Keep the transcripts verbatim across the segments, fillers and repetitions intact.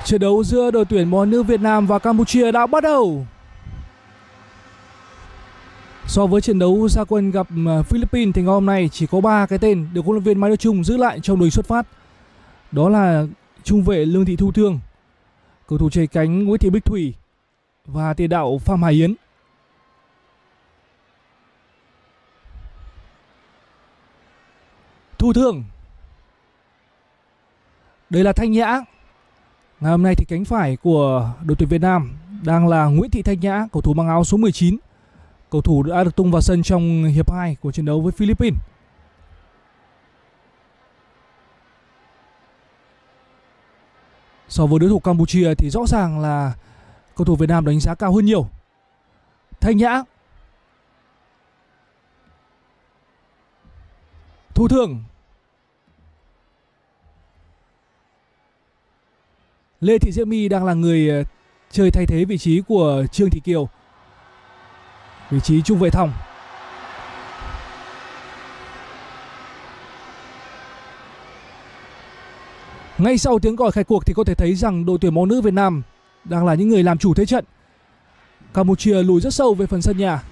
Trận đấu giữa đội tuyển bóng nữ Việt Nam và Campuchia đã bắt đầu. So với trận đấu ra quân gặp Philippines thì ngày hôm nay chỉ có ba cái tên được huấn luyện viên Mai Đức Chung giữ lại trong đội xuất phát. Đó là trung vệ Lương Thị Thu Thương, cầu thủ chạy cánh Nguyễn Thị Bích Thủy và tiền đạo Phạm Hải Yến. Thu Thương. Đây là Thanh Nhã. Ngày hôm nay thì cánh phải của đội tuyển Việt Nam đang là Nguyễn Thị Thanh Nhã, cầu thủ mang áo số mười chín. Cầu thủ đã được tung vào sân trong hiệp hai của trận đấu với Philippines. So với đối thủ Campuchia thì rõ ràng là cầu thủ Việt Nam đánh giá cao hơn nhiều. Thanh Nhã. Thu Thương. Lê Thị Diễm My đang là người chơi thay thế vị trí của Trương Thị Kiều, vị trí trung vệ thòng. Ngay sau tiếng còi khai cuộc thì có thể thấy rằng đội tuyển bóng nữ Việt Nam đang là những người làm chủ thế trận. Campuchia lùi rất sâu về phần sân nhà.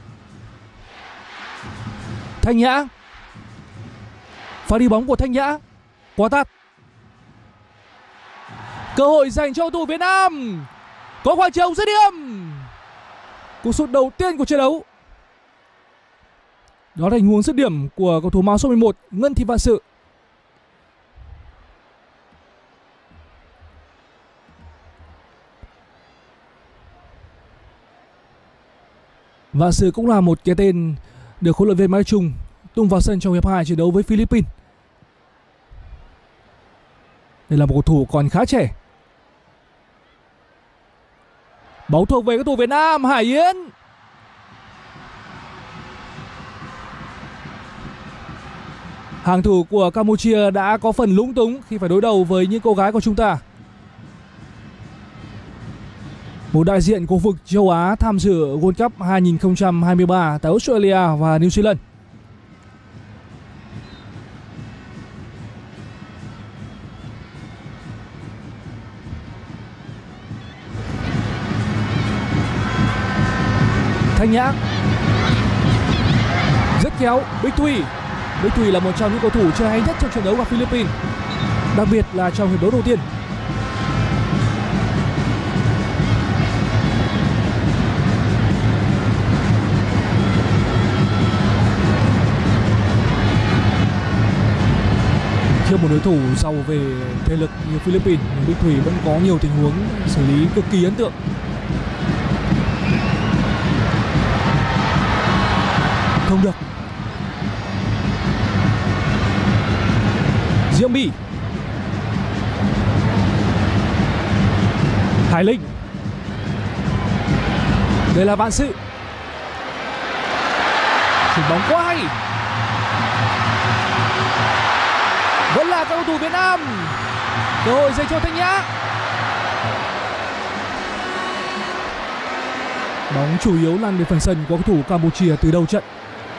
Thanh Nhã. Pha đi bóng của Thanh Nhã quá tát. Cơ hội dành cho cầu thủ Việt Nam. Có khoảng trống dứt điểm. Cú sút đầu tiên của trận đấu. Đó là tình huống dứt điểm của cầu thủ mang số mười một Ngân Thị Vạn Sự. Vạn Sự cũng là một cái tên được huấn luyện viên Mai Đức Chung tung vào sân trong hiệp hai trận đấu với Philippines. Đây là một cầu thủ còn khá trẻ. Bóng thuộc về cầu thủ Việt Nam, Hải Yến. Hàng thủ của Campuchia đã có phần lúng túng khi phải đối đầu với những cô gái của chúng ta. Một đại diện khu vực châu Á tham dự World Cup hai không hai ba tại Australia và New Zealand. Thanh Nhã. Rất khéo Bích Thủy. Bích Thủy là một trong những cầu thủ chơi hay nhất trong trận đấu gặp Philippines, đặc biệt là trong hiệp đấu đầu tiên. Trước một đối thủ giàu về thể lực như Philippines, nhưng Bích Thủy vẫn có nhiều tình huống xử lý cực kỳ ấn tượng. Không được. Diễm My. Hải Linh. Đây là Vạn Sự. Chuyền bóng quá hay. Vẫn là cầu thủ Việt Nam. Cơ hội dành cho Thanh Nhã. Bóng chủ yếu lăn đến phần sân của cầu thủ Campuchia từ đầu trận.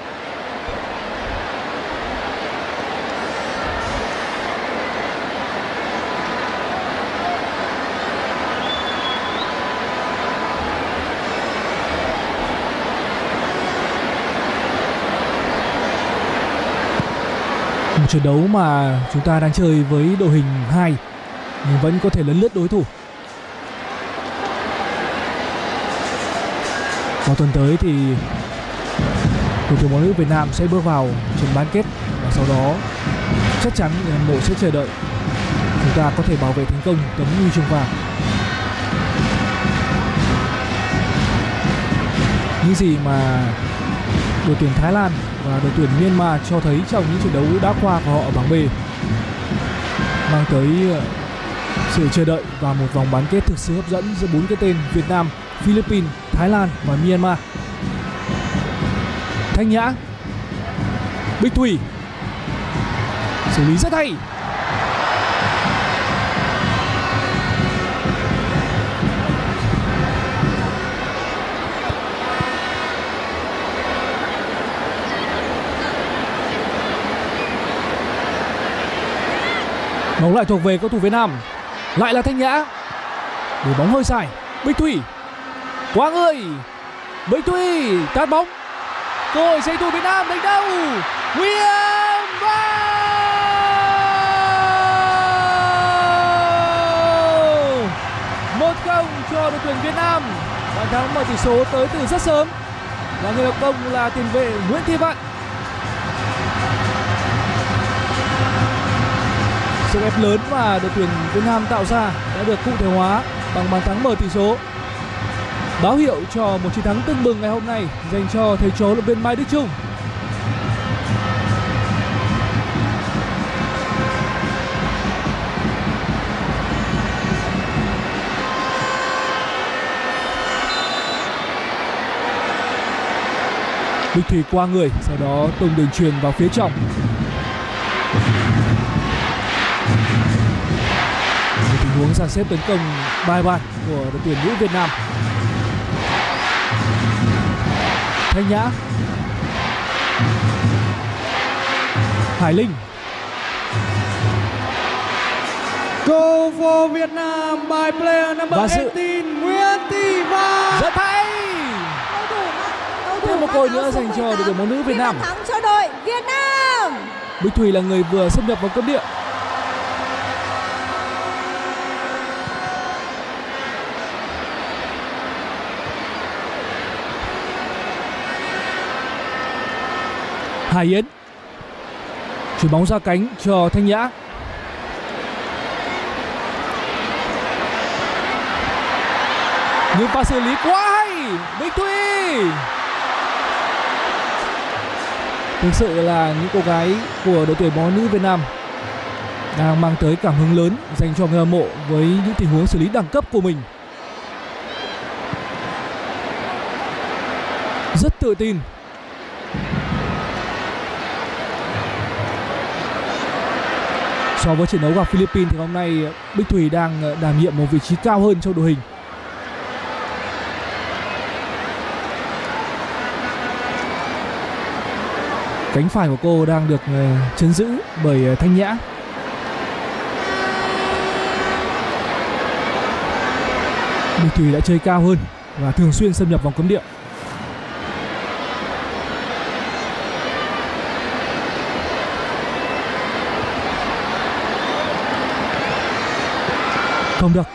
Một trận đấu mà chúng ta đang chơi với đội hình hai nhưng vẫn có thể lấn lướt đối thủ. Vào tuần tới thì đội tuyển bóng nữ Việt Nam sẽ bước vào trận bán kết và sau đó chắc chắn người hâm mộ sẽ chờ đợi chúng ta có thể bảo vệ thành công tấm huy chương vàng. Những gì mà đội tuyển Thái Lan và đội tuyển Myanmar cho thấy trong những trận đấu đã qua của họ ở bảng B mang tới sự chờ đợi và một vòng bán kết thực sự hấp dẫn giữa bốn cái tên Việt Nam, Philippines, Thái Lan và Myanmar. Thanh Nhã. Bích Thủy. Xử lý rất hay. Bóng lại thuộc về cầu thủ Việt Nam. Lại là Thanh Nhã. để bóng hơi dài. Bích Thủy qua người, Bích Thủy tát bóng, cơ hội dành thủ Việt Nam đánh đầu. Nguyễn Văn một không cho đội tuyển Việt Nam. Bàn thắng mở tỷ số tới từ rất sớm và người lập công là tiền vệ Nguyễn Thị Vạn. Sức ép lớn mà đội tuyển Việt Nam tạo ra đã được cụ thể hóa bằng bàn thắng mở tỷ số, báo hiệu cho một chiến thắng tưng bừng ngày hôm nay dành cho thầy trò huấn luyện viên Mai Đức Chung. Bích Thủy qua người, sau đó tung đường chuyền vào phía trong. Một tình huống dàn xếp tấn công bài bản của đội tuyển nữ Việt Nam. Thanh Nhã, Hải Linh. Goal for Vietnam by player number Và sự eighteen Nguyễn Thị Vạn. rất hay. Thêm một cơ hội nữa dành cho đội tuyển bóng nữ Việt Nam. Thắng cho đội Việt Nam. Bích Thủy là người vừa xâm nhập vào cấm địa. Hải Yến chuyền bóng ra cánh cho Thanh Nhã. Nhưng pha xử lý quá hay, Bích Thủy. Thực sự là những cô gái của đội tuyển bóng nữ Việt Nam đang mang tới cảm hứng lớn dành cho người hâm mộ với những tình huống xử lý đẳng cấp của mình. Rất tự tin. So với trận đấu gặp Philippines thì hôm nay Bích Thủy đang đảm nhiệm một vị trí cao hơn trong đội hình. Cánh phải của cô đang được trấn giữ bởi Thanh Nhã. Bích Thủy đã chơi cao hơn và thường xuyên xâm nhập vòng cấm địa. Không được.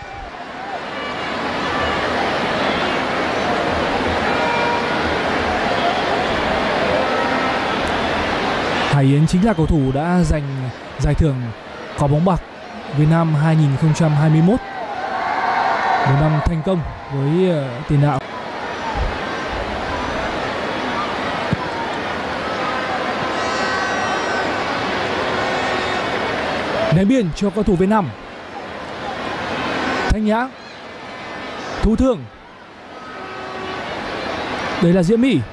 Hải Yến chính là cầu thủ đã giành giải thưởng Quả bóng bạc Việt Nam hai không hai mốt. Một năm thành công với tiền đạo. Ném biên cho cầu thủ Việt Nam. Thanh Nhã, Thu Thương. Đây là Diễm My.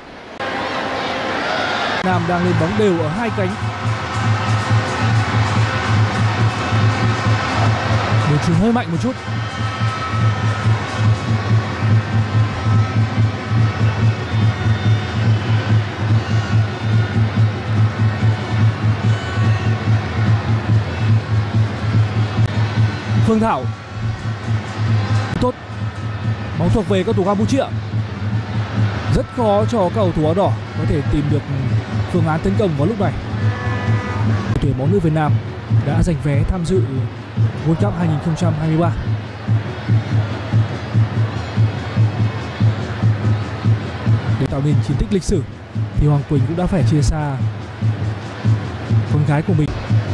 Nam đang lên bóng đều ở hai cánh. Đường chuyền hơi mạnh một chút. Phương Thảo. Tốt. Bóng thuộc về cầu thủ Campuchia. Rất khó cho cầu thủ áo đỏ có thể tìm được phương án tấn công vào lúc này. Đội tuyển bóng nữ Việt Nam đã giành vé tham dự World Cup hai không hai ba. Để tạo nên chiến tích lịch sử thì Hoàng Quỳnh cũng đã phải chia xa con gái của mình.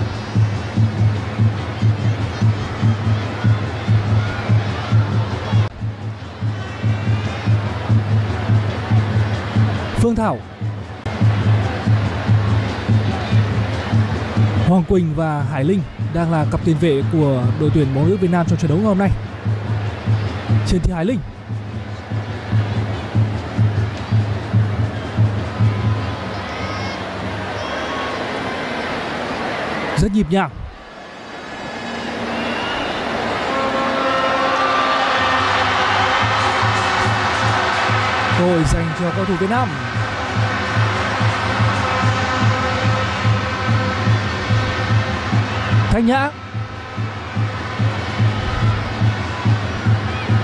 Phương Thảo, Hoàng Quỳnh và Hải Linh đang là cặp tiền vệ của đội tuyển bóng nữ Việt Nam trong trận đấu ngày hôm nay. Trên thì Hải Linh. Rất nhịp nhàng. Cơ hội dành cho cầu thủ Việt Nam. Thanh Nhã.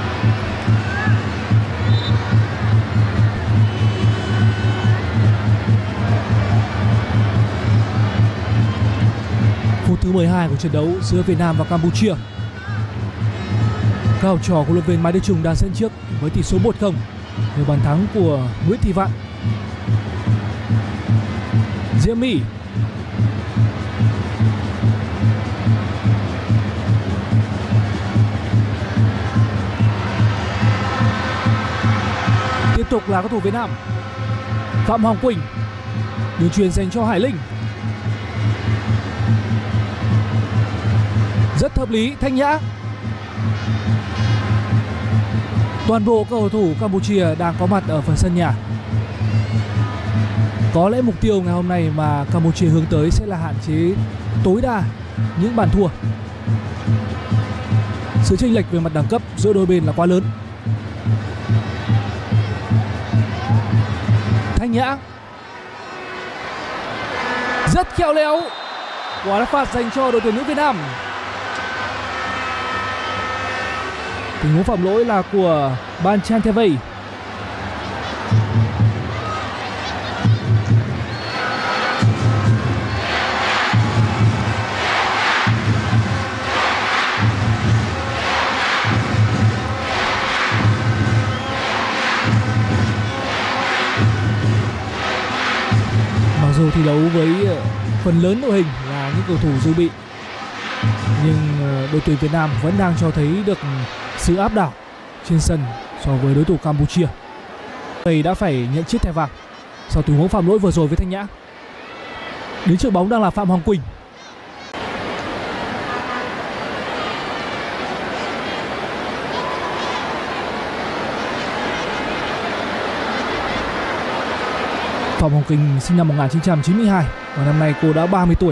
mười hai của trận đấu giữa Việt Nam và Campuchia. Các học trò của huấn luyện viên Mai Đức Chung đang dẫn trước với tỷ số một không nhờ bàn thắng của Nguyễn Thị Vạn. Diễm My, tiếp tục là các thủ Việt Nam. Phạm Hoàng Quỳnh, đường chuyền dành cho Hải Linh, rất hợp lý. Thanh Nhã. Toàn bộ các cầu thủ Campuchia đang có mặt ở phần sân nhà. Có lẽ mục tiêu ngày hôm nay mà Campuchia hướng tới sẽ là hạn chế tối đa những bàn thua. Sự chênh lệch về mặt đẳng cấp giữa đôi bên là quá lớn. Thanh Nhã rất khéo léo, quả đá phạt dành cho đội tuyển nữ Việt Nam. Tình huống phạm lỗi là của Ban Chantevei. Mặc dù thi đấu với phần lớn đội hình là những cầu thủ dự bị, nhưng đội tuyển Việt Nam vẫn đang cho thấy được sự áp đảo trên sân so với đối thủ Campuchia. Thầy đã phải nhận chiếc thẻ vàng sau tình huống phạm lỗi vừa rồi với Thanh Nhã. Đến trước bóng đang là Phạm Hoàng Quỳnh. Phạm Hoàng Quỳnh sinh năm một nghìn chín trăm chín mươi hai và năm nay cô đã ba mươi tuổi.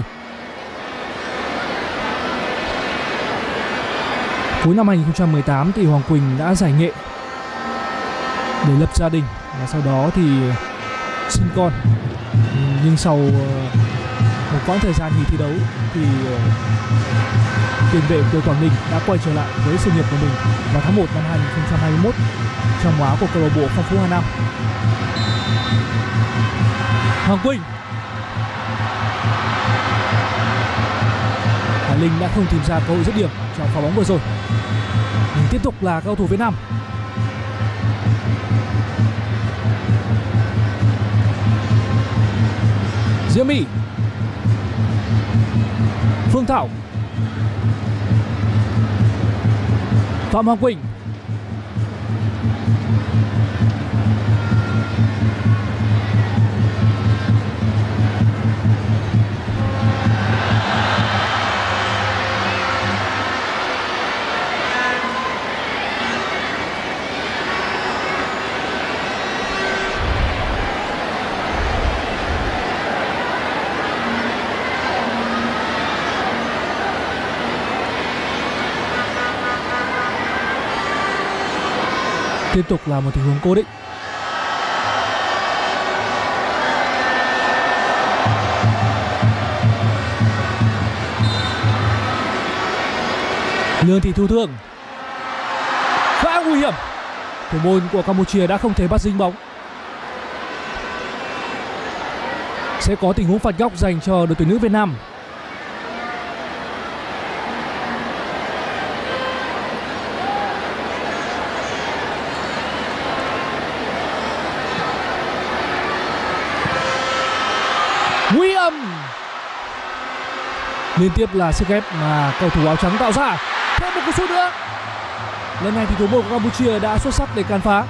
Cuối năm hai nghìn không trăm mười tám thì Hoàng Quỳnh đã giải nghệ để lập gia đình và sau đó thì sinh con. Nhưng sau một quãng thời gian nghỉ thi đấu thì tiền vệ của Quảng Ninh đã quay trở lại với sự nghiệp của mình vào tháng một năm hai nghìn không trăm hai mươi mốt trong áo của câu lạc bộ Phong Phú Hà Nam. Hoàng Quỳnh, Hải Linh đã không tìm ra cơ hội dứt điểm trong pha bóng vừa rồi. Nhưng tiếp tục là cầu thủ Việt Nam. Diễm My, Phương Thảo, Phạm Hoàng Quỳnh, tiếp tục là một tình huống cố định. Lương Thị Thu Thương khá nguy hiểm, thủ môn của Campuchia đã không thể bắt dính bóng. Sẽ có tình huống phạt góc dành cho đội tuyển nữ Việt Nam. Nguy hiểm, liên tiếp là sức ép mà cầu thủ áo trắng tạo ra. Thêm một cú sút nữa. Lần này thì thủ môn của Campuchia đã xuất sắc để cản phá.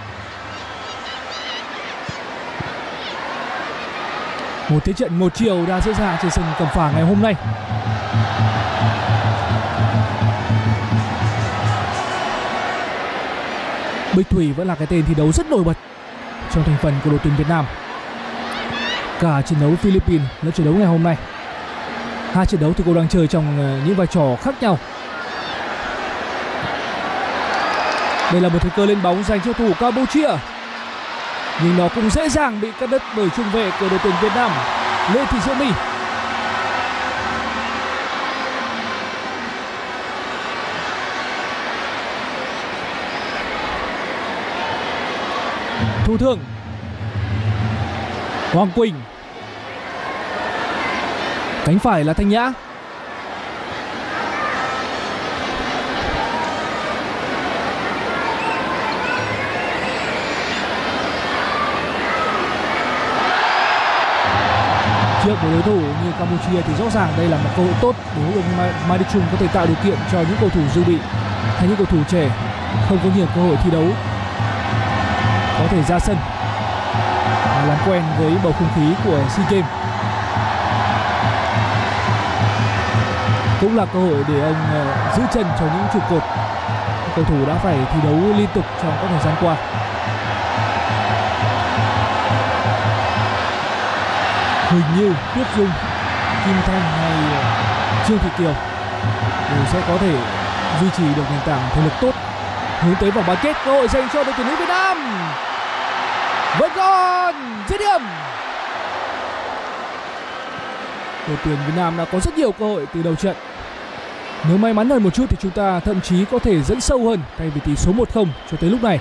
Một thế trận một chiều đang diễn ra trên sân Cẩm Phả ngày hôm nay. Bích Thủy vẫn là cái tên thi đấu rất nổi bật trong thành phần của đội tuyển Việt Nam. Cả trận đấu Philippines lẫn trận đấu ngày hôm nay, hai trận đấu thì cô đang chơi trong những vai trò khác nhau. Đây là một thời cơ lên bóng dành cho thủ Campuchia, nhưng nó cũng dễ dàng bị cắt đứt bởi trung vệ của đội tuyển Việt Nam, Lê Thị Diễm My. Thu Thương, Hoàng Quỳnh, cánh phải là Thanh Nhã, trước của đối thủ như Campuchia thì rõ ràng đây là một cơ hội tốt để huấn luyện viên Mai Đức Chung có thể tạo điều kiện cho những cầu thủ dự bị hay những cầu thủ trẻ không có nhiều cơ hội thi đấu có thể ra sân và làm quen với bầu không khí của SEA Games. Cũng là cơ hội để ông uh, giữ chân cho những trụ cột cầu thủ đã phải thi đấu liên tục trong các thời gian qua. Huỳnh Như, Tuyết Dung, Kim Thanh hay uh, Trương Thị Kiều đều sẽ có thể duy trì được nền tảng thể lực tốt hướng tới vòng bán kết. Cơ hội dành cho đội tuyển nữ Việt Nam vẫn còn dứt điểm. Đội tuyển Việt Nam đã có rất nhiều cơ hội từ đầu trận. Nếu may mắn hơn một chút thì chúng ta thậm chí có thể dẫn sâu hơn thay vì tỷ số một không cho tới lúc này.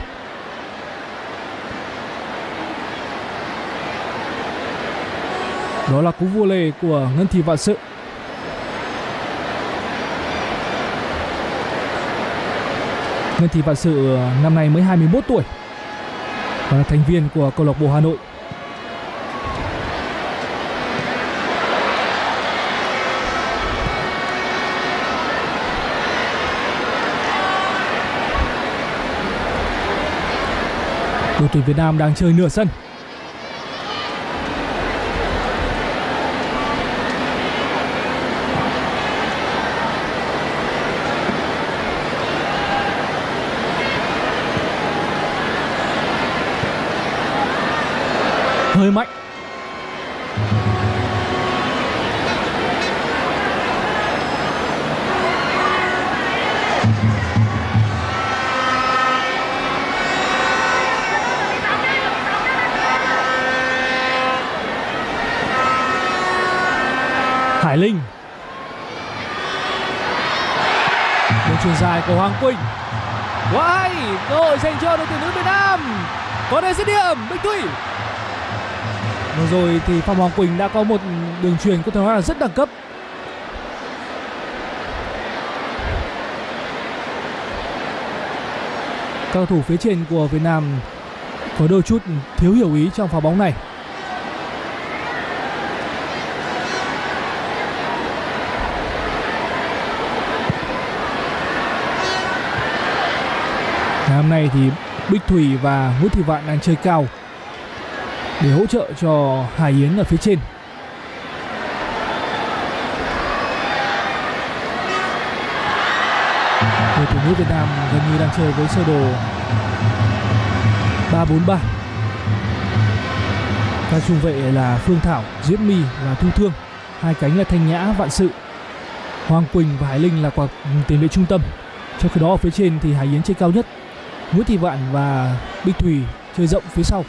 Đó là cú volley của Ngân Thị Vạn Sự. Ngân Thị Vạn Sự năm nay mới hai mươi mốt tuổi và là thành viên của câu lạc bộ Hà Nội. Đội tuyển Việt Nam đang chơi nửa sân. Hơi mạnh. Hải Linh. Đường chuyền dài của Hoàng Quỳnh. Quá hay, cơ hội dành cho đội tuyển nữ Việt Nam. Có thể dứt điểm Bích Thủy. Vừa rồi thì Phạm Hoàng Quỳnh đã có một đường chuyền có thể nói là rất đẳng cấp. Các cầu thủ phía trên của Việt Nam có đôi chút thiếu hiểu ý trong pha bóng này. Ngày hôm nay thì Bích Thủy và Nguyễn Thị Vạn đang chơi cao để hỗ trợ cho Hải Yến ở phía trên. Đội tuyển nữ Việt Nam gần như đang chơi với sơ đồ ba bốn ba. Các trung vệ là Phương Thảo, Diễm My và Thu Thương. Hai cánh là Thanh Nhã, Vạn Sự. Hoàng Quỳnh và Hải Linh là quả tiền vệ trung tâm. Trong khi đó ở phía trên thì Hải Yến chơi cao nhất. Nguyễn Thị Vạn và Bích Thủy chơi rộng phía sau.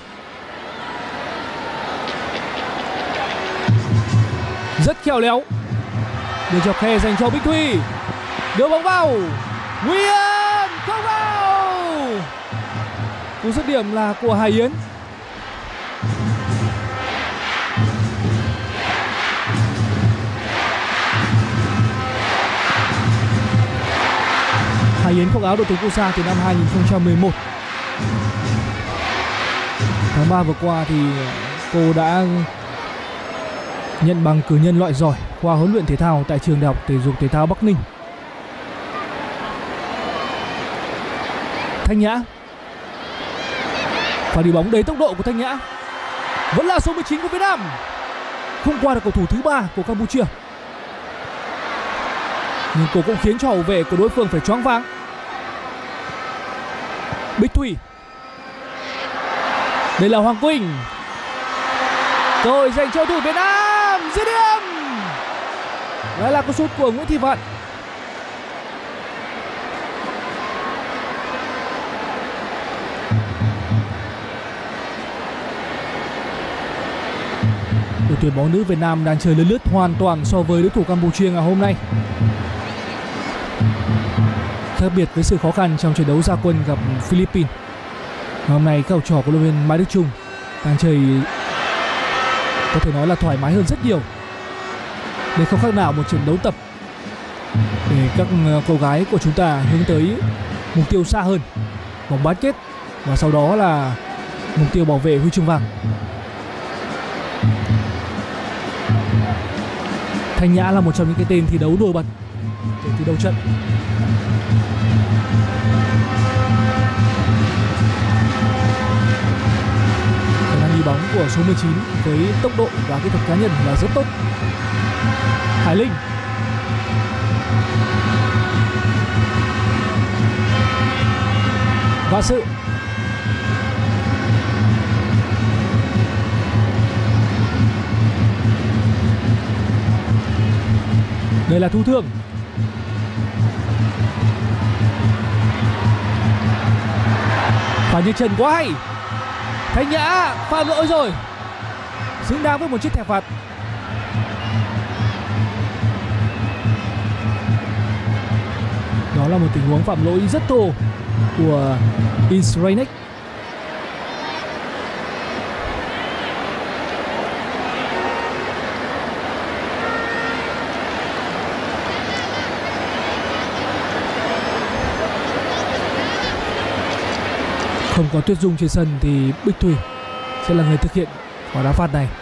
Rất khéo léo. Đường chọc khe dành cho Bích Thủy. Đưa bóng vào. Nguy hiểm, không vào. Cú dứt điểm là của Hải Yến. Hải Yến khoác áo đội tuyển quốc gia từ năm hai nghìn không trăm mười một. Tháng ba vừa qua thì cô đã nhận bằng cử nhân loại giỏi khoa huấn luyện thể thao tại trường Đại học Thể dục Thể thao Bắc Ninh. Thanh Nhã. Pha đi bóng đầy tốc độ của Thanh Nhã. Vẫn là số mười chín của Việt Nam. Không qua được cầu thủ thứ ba của Campuchia. Nhưng cô cũng khiến cho hậu vệ của đối phương phải choáng váng. Bích Thủy. Đây là Hoàng Quỳnh. Cơ hội dành cho thủ Việt Nam. Dứt điểm. Đây là cú sút của Nguyễn Thị Vạn. Đội tuyển bóng nữ Việt Nam đang chơi lướt lướt hoàn toàn so với đối thủ Campuchia ngày hôm nay. Khác biệt với sự khó khăn trong trận đấu ra quân gặp Philippines, hôm nay các học trò của huấn luyện viên Mai Đức Chung đang chơi có thể nói là thoải mái hơn rất nhiều. Đây không khác nào một trận đấu tập để các cô gái của chúng ta hướng tới mục tiêu xa hơn, vòng bán kết và sau đó là mục tiêu bảo vệ huy chương vàng. Thanh Nhã là một trong những cái tên thi đấu nổi bật để thi đấu trận. Khả năng đi bóng của số mười chín với tốc độ và kỹ thuật cá nhân là rất tốt. Hải Linh. Và sự đây là Thu Thương. Và như chân quá hay. Thanh Nhã phạm lỗi rồi, xứng đáng với một chiếc thẻ phạt. Đó là một tình huống phạm lỗi rất thô của Isranek. Không có Tuyết Dung trên sân thì Bích Thủy sẽ là người thực hiện quả đá phạt này.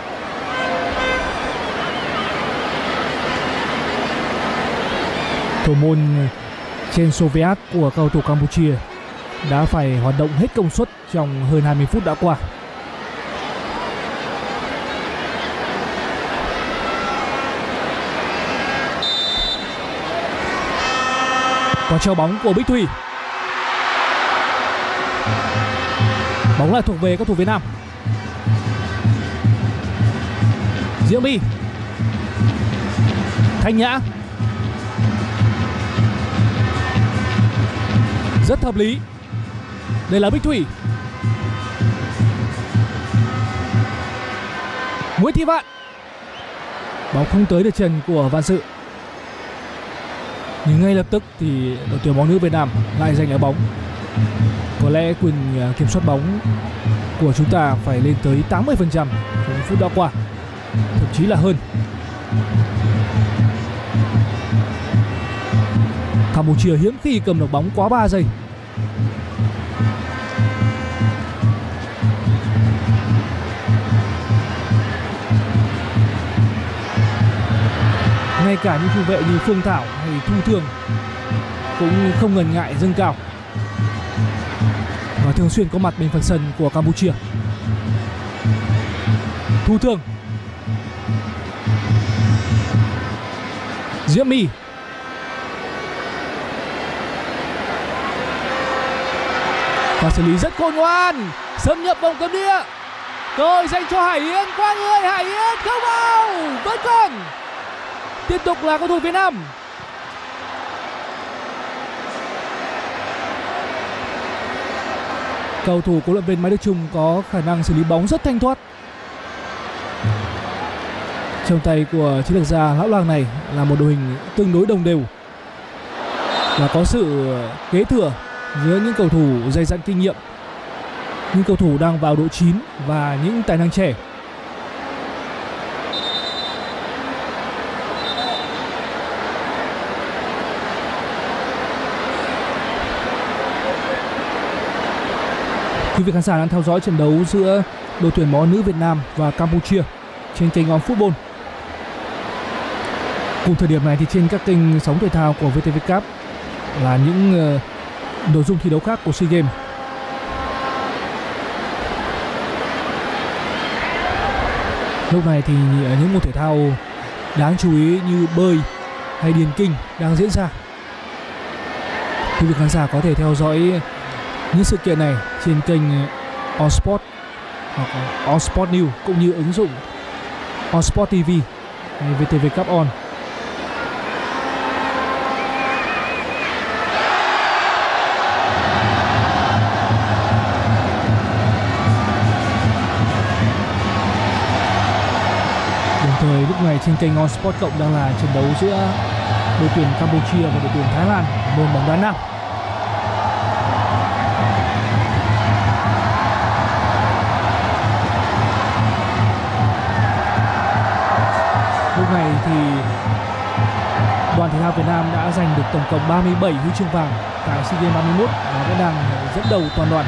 Thủ môn Chen Soviet của cầu thủ Campuchia đã phải hoạt động hết công suất trong hơn hai mươi phút đã qua. Quả treo bóng của Bích Thủy. Bóng lại thuộc về các thủ Việt Nam. Diễm My. Thanh Nhã. Rất hợp lý. Đây là Bích Thủy. Nguyễn Thị Vạn. Bóng không tới được chân của Văn Sự. Nhưng ngay lập tức thì đội tuyển bóng nữ Việt Nam lại giành lại bóng. Có lẽ quyền kiểm soát bóng của chúng ta phải lên tới tám mươi phần trăm trong phút đã qua, thậm chí là hơn. Campuchia hiếm khi cầm được bóng quá ba giây. Ngay cả những trung vệ như Phương Thảo hay Thu Thương cũng không ngần ngại dâng cao và thường xuyên có mặt bên phần sân của Campuchia. Thu Thương. Diễm My. Và xử lý rất khôn ngoan, xâm nhập vòng cấm địa. Cơ hội dành cho Hải Yến, qua người Hải Yến không vào, vẫn còn. Tiếp tục là cầu thủ Việt Nam. Cầu thủ của huấn luyện viên Mai Đức Chung có khả năng xử lý bóng rất thanh thoát. Trong tay của chiến lược gia lão làng này là một đội hình tương đối đồng đều và có sự kế thừa giữa những cầu thủ dày dặn kinh nghiệm, những cầu thủ đang vào độ chín và những tài năng trẻ. Quý vị khán giả đang theo dõi trận đấu giữa đội tuyển bóng nữ Việt Nam và Campuchia trên kênh On Football. Cùng thời điểm này thì trên các kênh sóng thể thao của vê tê vê Cup là những uh, nội dung thi đấu khác của SEA Games. Lúc này thì những môn thể thao đáng chú ý như bơi hay điền kinh đang diễn ra. Quý vị khán giả có thể theo dõi những sự kiện này trên kênh On Sport hoặc On Sport News cũng như ứng dụng On Sport ti vi hay vê tê vê Cup On. Đồng thời lúc này trên kênh On Sport Cộng đang là trận đấu giữa đội tuyển Campuchia và đội tuyển Thái Lan môn bóng đá nam. Lúc này thì đoàn thể thao Việt Nam đã giành được tổng cộng ba mươi bảy huy chương vàng tại SEA Games ba mươi mốt và vẫn đang dẫn đầu toàn đoàn.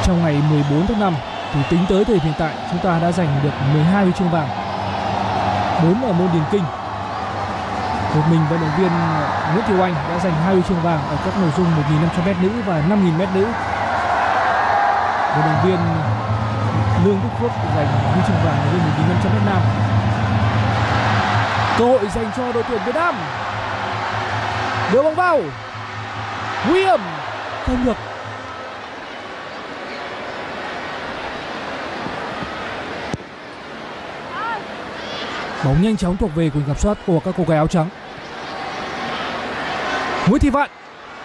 trong ngày mười bốn tháng năm thì tính tới thời điểm hiện tại chúng ta đã giành được mười hai huy chương vàng, bốn ở môn điền kinh. Một mình vận động viên Nguyễn Thị Oanh đã giành hai huy chương vàng ở các nội dung một nghìn năm trăm mét nữ và năm nghìn mét nữ. Vận động viên Lương Đức Phước giành huy chương vàng ở một nghìn năm trăm mét nam. Cơ hội dành cho đội tuyển Việt Nam. Đưa bóng vào. Nguy hiểm. Không được. Bóng nhanh chóng thuộc về quyền kiểm soát của các cô gái áo trắng. Nguyễn Thị Vạn.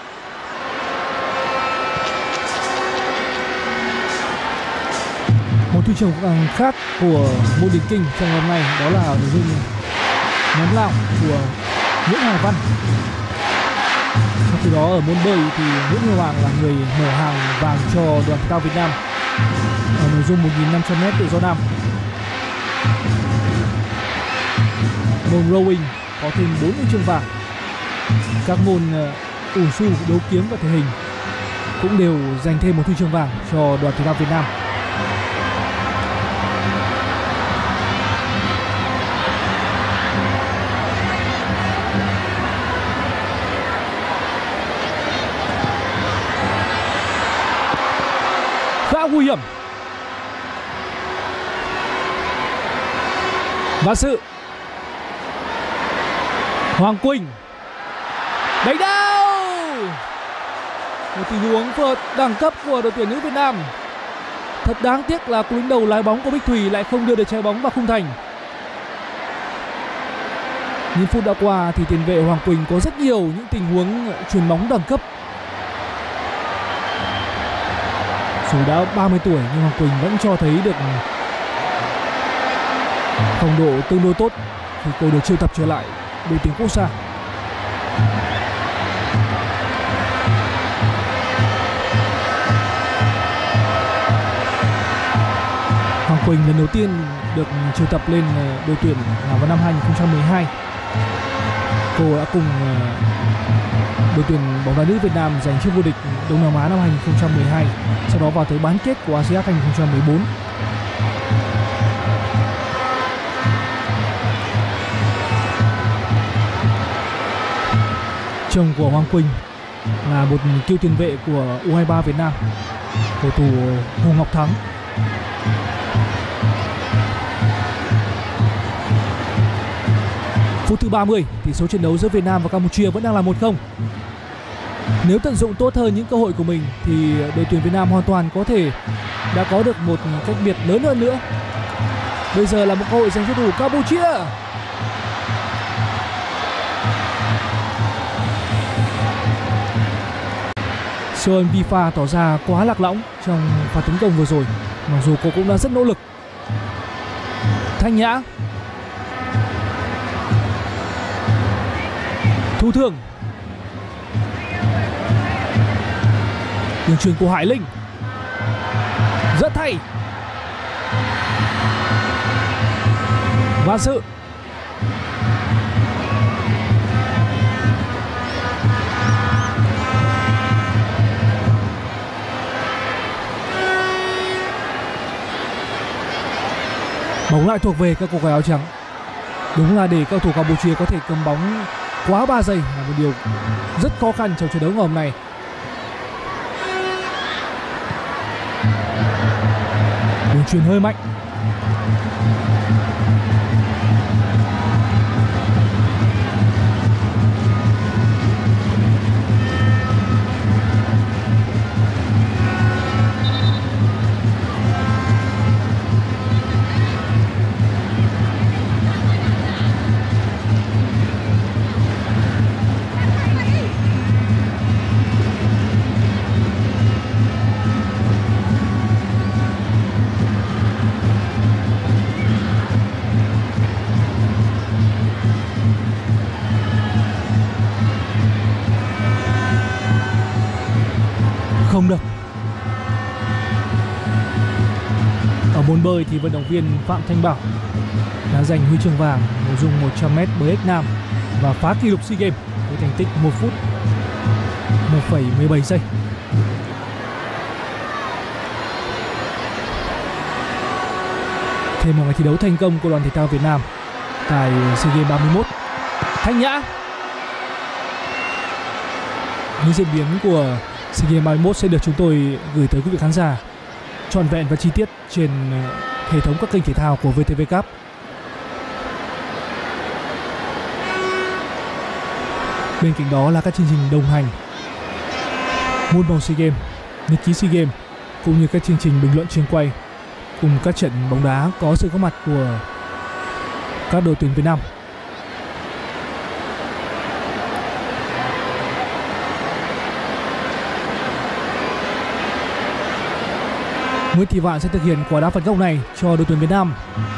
Một huy chương vàng khác của môn điền kinh trong hôm nay đó là nội dung ném lao của Nguyễn Hải Văn. Trong khi đó ở môn bơi thì Nguyễn Huy Hoàng là người mở hàng vàng cho đoàn thể thao Việt Nam ở nội dung một nghìn năm trăm mét tự do nam. Môn rowing có thêm bốn huy chương vàng. Các môn ủ xu, đấu kiếm và thể hình cũng đều giành thêm một huy chương vàng cho đoàn thể thao Việt Nam. Khá nguy hiểm. Và sự Hoàng Quỳnh đánh đầu. Một tình huống vượt đẳng cấp của đội tuyển nữ Việt Nam. Thật đáng tiếc là cú đánh đầu lái bóng của Bích Thủy lại không đưa được trái bóng vào khung thành. Những phút đã qua thì tiền vệ Hoàng Quỳnh có rất nhiều những tình huống chuyền bóng đẳng cấp. Dù đã ba mươi tuổi nhưng Hoàng Quỳnh vẫn cho thấy được phong độ tương đối tốt khi cô được triệu tập trở lại đội tuyển quốc gia. Hoàng Quỳnh lần đầu tiên được triệu tập lên đội tuyển vào năm hai nghìn không trăm mười hai. Cô đã cùng đội tuyển bóng đá nữ Việt Nam giành chức vô địch Đông Nam Á năm hai nghìn không trăm mười hai, sau đó vào tới bán kết của a si át hai nghìn không trăm mười bốn. Chồng của Hoàng Quỳnh là một cựu tiền vệ của u hai ba Việt Nam, cầu thủ Hồ Ngọc Thắng. Phút thứ ba mươi, tỷ số trận đấu giữa Việt Nam và Campuchia vẫn đang là một không. Nếu tận dụng tốt hơn những cơ hội của mình thì đội tuyển Việt Nam hoàn toàn có thể đã có được một cách biệt lớn hơn nữa. Bây giờ là một cơ hội dành cho thủ Campuchia. Sơn Vifa tỏ ra quá lạc lõng trong pha tấn công vừa rồi, mặc dù cô cũng đã rất nỗ lực. Thanh Nhã, Thu Thương, đường chuyền của Hải Linh rất hay. Và sự bóng lại thuộc về các cô gái áo trắng. Đúng là để các thủ Campuchia có thể cầm bóng quá ba giây là một điều rất khó khăn trong trận đấu ngày hôm nay. Đường chuyền hơi mạnh. Không được. Ở môn bơi thì vận động viên Phạm Thanh Bảo đã giành huy chương vàng nội dung một trăm mét bê ếch nam và phá kỷ lục SEA Games với thành tích một phút một phẩy mười bảy giây. thêm một ngày thi đấu thành công của đoàn thể thao Việt Nam tại SEA Games ba mươi mốt. Thanh Nhã. Những diễn biến của SEA Games ba mươi mốt sẽ được chúng tôi gửi tới quý vị khán giả trọn vẹn và chi tiết trên hệ thống các kênh thể thao của vê tê vê Cup. Bên cạnh đó là các chương trình đồng hành muôn màu SEA Games, nhật ký SEA Games cũng như các chương trình bình luận trường quay cùng các trận bóng đá có sự có mặt của các đội tuyển Việt Nam. Nguyễn Thị Vạn sẽ thực hiện quả đá phạt góc này cho đội tuyển Việt Nam.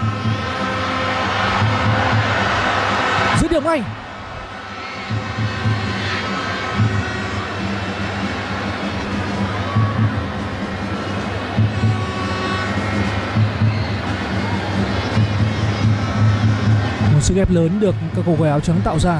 Dứt điểm ngay. Một sức ép lớn được các cầu thủ áo trắng tạo ra.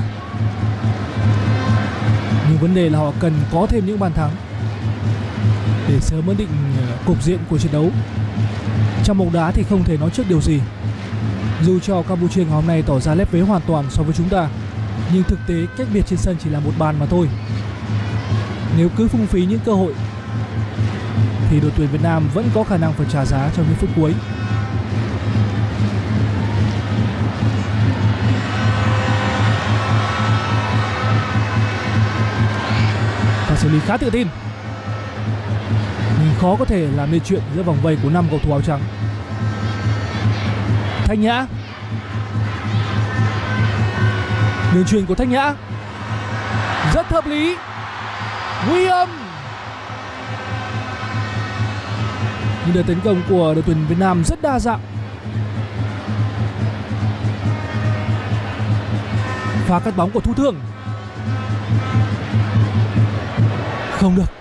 Nhưng vấn đề là họ cần có thêm những bàn thắng để sớm ổn định cục diện của trận đấu. Trong bóng đá thì không thể nói trước điều gì. Dù cho Campuchia ngày hôm nay tỏ ra lép vế hoàn toàn so với chúng ta, nhưng thực tế cách biệt trên sân chỉ là một bàn mà thôi. Nếu cứ phung phí những cơ hội thì đội tuyển Việt Nam vẫn có khả năng phải trả giá trong những phút cuối. Và xử lý khá tự tin, nhưng khó có thể làm nên chuyện giữa vòng vây của năm cầu thủ áo trắng. Thanh Nhã. Đường chuyền của Thanh Nhã rất hợp lý. Nguy hiểm. Nhưng đợt tấn công của đội tuyển Việt Nam rất đa dạng. Pha cắt bóng của Thu Thương không được.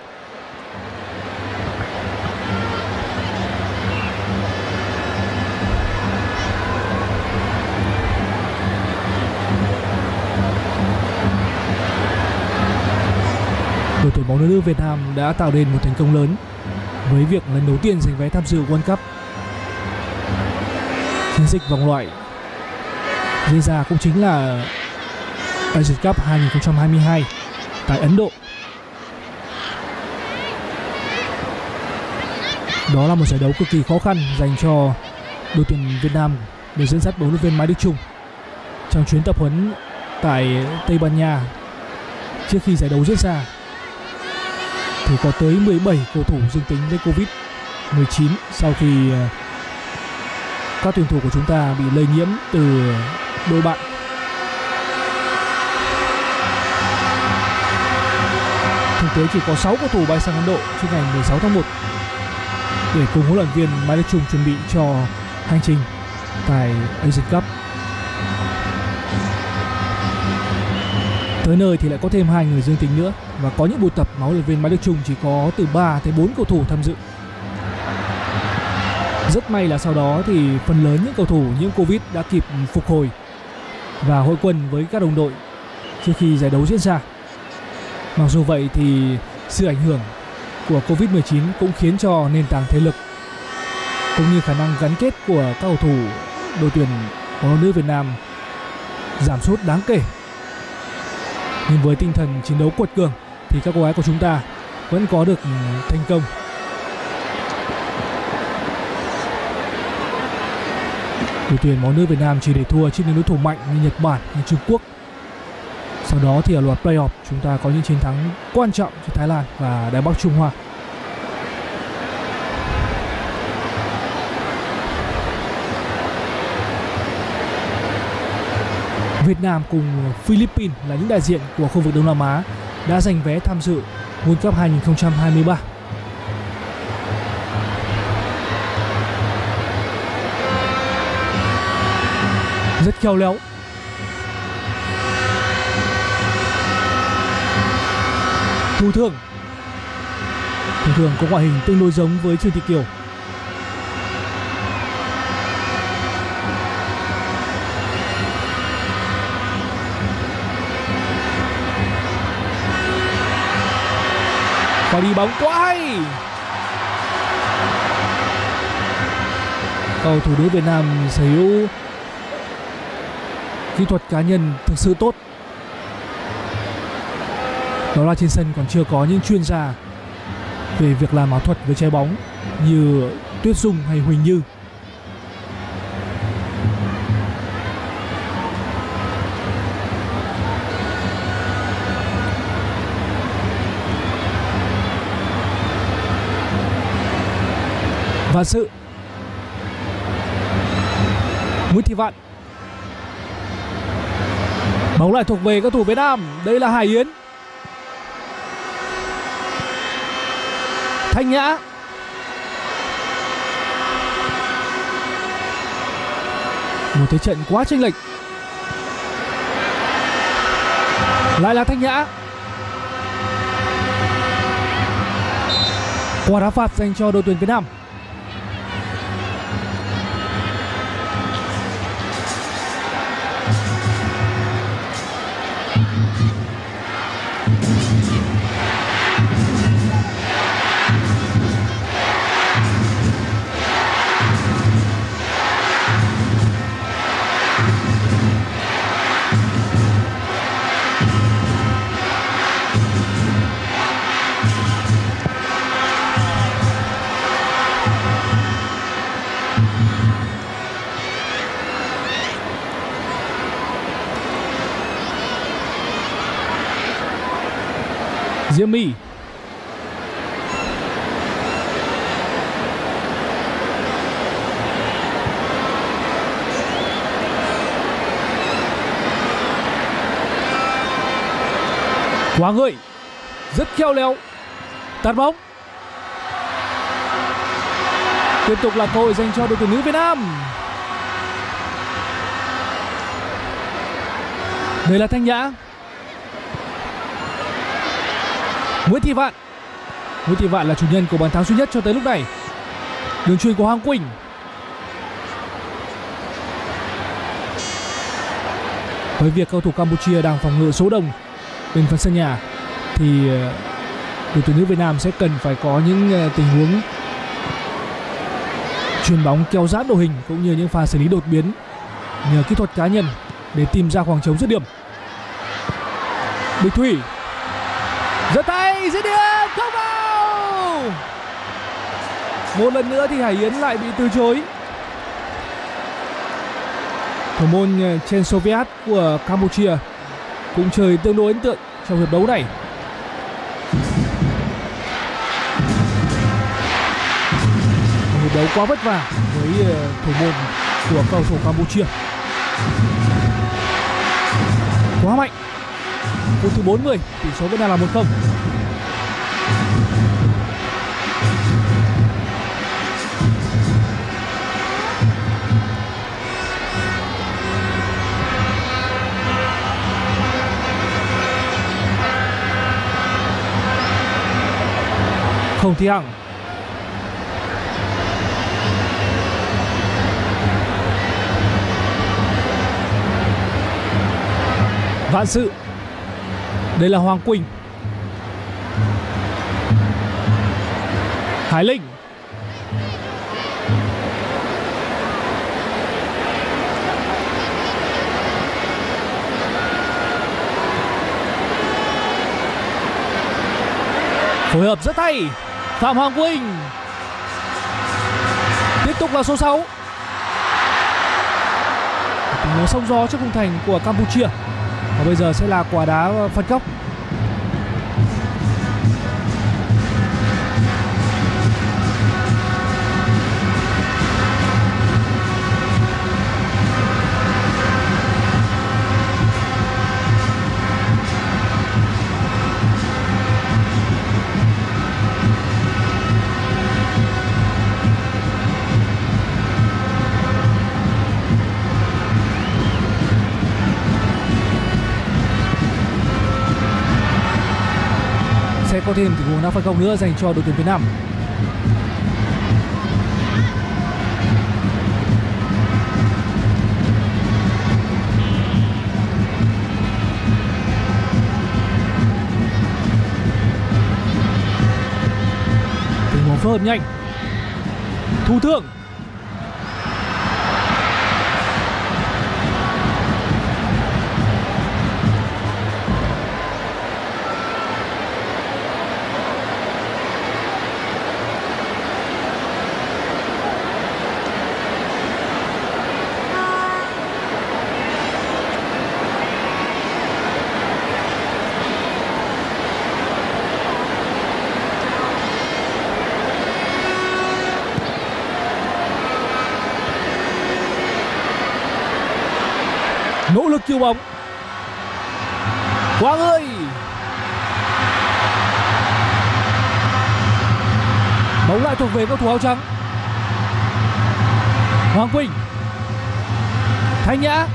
Đội tuyển bóng đá nữ Việt Nam đã tạo nên một thành công lớn với việc lần đầu tiên giành vé tham dự World Cup. Chiến dịch vòng loại diễn ra cũng chính là Asian Cup hai không hai hai tại Ấn Độ. Đó là một giải đấu cực kỳ khó khăn dành cho đội tuyển Việt Nam được dẫn dắt bởi huấn luyện viên Mai Đức Chung. Trong chuyến tập huấn tại Tây Ban Nha trước khi giải đấu diễn ra thì có tới mười bảy cầu thủ dương tính với Covid mười chín sau khi các tuyển thủ của chúng ta bị lây nhiễm từ đôi bạn. Thực tế chỉ có sáu cầu thủ bay sang Ấn Độ trước ngày mười sáu tháng một để cùng huấn luyện viên Mai Đức Chung chuẩn bị cho hành trình tại Asian Cup. Tới nơi thì lại có thêm hai người dương tính nữa, và có những buổi tập mà huấn luyện viên Mai Đức Chung chỉ có từ ba tới bốn cầu thủ tham dự. Rất may là sau đó thì phần lớn những cầu thủ nhiễm Covid đã kịp phục hồi và hội quân với các đồng đội trước khi giải đấu diễn ra. Mặc dù vậy thì sự ảnh hưởng của Covid mười chín cũng khiến cho nền tảng thể lực cũng như khả năng gắn kết của các cầu thủ đội tuyển bóng đá nữ Việt Nam giảm sút đáng kể. Nhưng với tinh thần chiến đấu quật cường thì các cô gái của chúng ta vẫn có được thành công. Đội tuyển bóng đá nữ Việt Nam chỉ để thua trước những đối thủ mạnh như Nhật Bản, như Trung Quốc. Sau đó thì ở loạt playoff chúng ta có những chiến thắng quan trọng cho Thái Lan và Đài Bắc Trung Hoa. Việt Nam cùng Philippines là những đại diện của khu vực Đông Nam Á đã giành vé tham dự World Cup hai không hai ba. Rất khéo léo. Thu Thương. Thu Thương có ngoại hình tương đối giống với Trương Thị Kiều. Và đi bóng quá hay. cầu thủ nữ Việt Nam sở hữu kỹ thuật cá nhân thực sự tốt. Đó là trên sân còn chưa có những chuyên gia về việc làm ảo thuật với trái bóng như Tuyết Dung hay Huỳnh Như. Vạn Sự, Nguyễn Thị Vạn, bóng lại thuộc về các thủ Việt Nam. Đây là Hải Yến, Thanh Nhã, một thế trận quá chênh lệch. Lại là Thanh Nhã, quả đá phạt dành cho đội tuyển Việt Nam. Diễm My, Quang Ngợi rất khéo léo tạt bóng. Tiếp tục là cơ hội dành cho đội tuyển nữ Việt Nam. Đây là Thanh Nhã, Nguyễn Thị Vạn. Nguyễn Thị Vạn là chủ nhân của bàn thắng duy nhất cho tới lúc này. Đường chuyền của Hoàng Quỳnh. Với việc cầu thủ Campuchia đang phòng ngự số đông bên phần sân nhà thì đội tuyển nữ Việt Nam sẽ cần phải có những tình huống chuyền bóng kéo giãn đội hình cũng như những pha xử lý đột biến nhờ kỹ thuật cá nhân để tìm ra khoảng trống dứt điểm. Bích Thủy giật tay dứt điểm không vào. Một lần nữa thì Hải Yến lại bị từ chối. Thủ môn Chen Soviet của Campuchia cũng chơi tương đối ấn tượng trong hiệp đấu này. Một hiệp đấu quá vất vả với thủ môn của cầu thủ Campuchia. Quá mạnh. Phút thứ bốn mươi, tỷ số vẫn đang là một không. Không Thi Hằng, Vạn Sự. Đây là Hoàng Quỳnh, Hải Linh, phối hợp rất hay. Phạm Hoàng Quỳnh tiếp tục là số sáu. Tình huống sông gió trước khung thành của Campuchia. Và bây giờ sẽ là quả đá phạt góc. Sẽ có thêm tình huống đá phạt góc nữa dành cho đội tuyển Việt Nam. Tình huống phối hợp nhanh. Thu Thương Nỗ lực cứu bóng. Quang ơi, bóng lại thuộc về cầu thủ áo trắng. Hoàng Quỳnh, Thanh Nhã,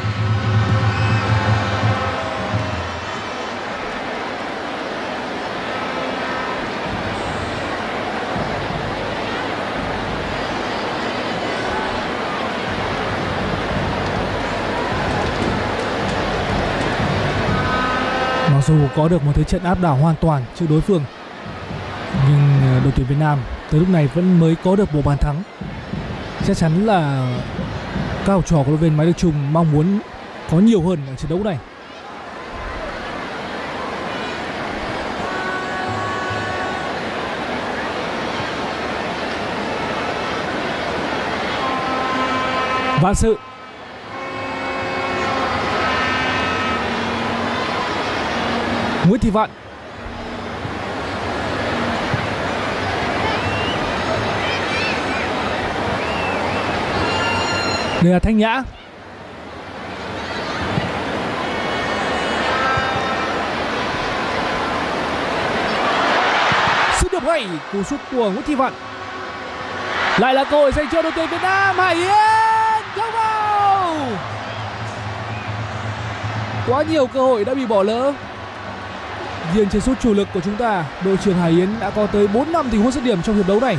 mặc dù có được một thế trận áp đảo hoàn toàn trước đối phương, nhưng đội tuyển Việt Nam tới lúc này vẫn mới có được một bàn thắng. Chắc chắn là các học trò của đội viên Máy Đức Chung mong muốn có nhiều hơn ở trận đấu này. Vạn Sự, Nguyễn Thị Vạn, đây là Thanh Nhã, sút điểm hay, cú sút của Nguyễn Thị Vạn, lại là cơ hội dành cho đội tuyển Việt Nam. Hải Yến không vào, quá nhiều cơ hội đã bị bỏ lỡ. Riêng trên sút chủ lực của chúng ta, đội trưởng Hải Yến đã có tới bốn năm tình huống dứt điểm trong hiệp đấu này.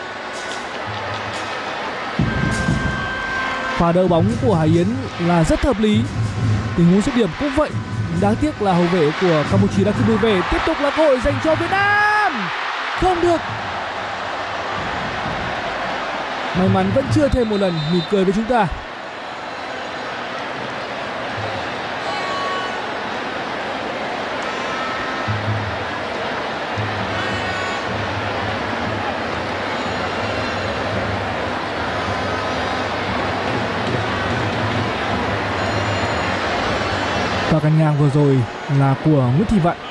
Pha đỡ bóng của Hải Yến là rất hợp lý, tình huống dứt điểm cũng vậy. Đáng tiếc là hậu vệ của Campuchia đã kịp lùi về. Tiếp tục là cơ hội dành cho Việt Nam, không được. May mắn vẫn chưa thêm một lần mỉm cười với chúng ta. Và căn ngang vừa rồi là của Nguyễn Thị Vạn.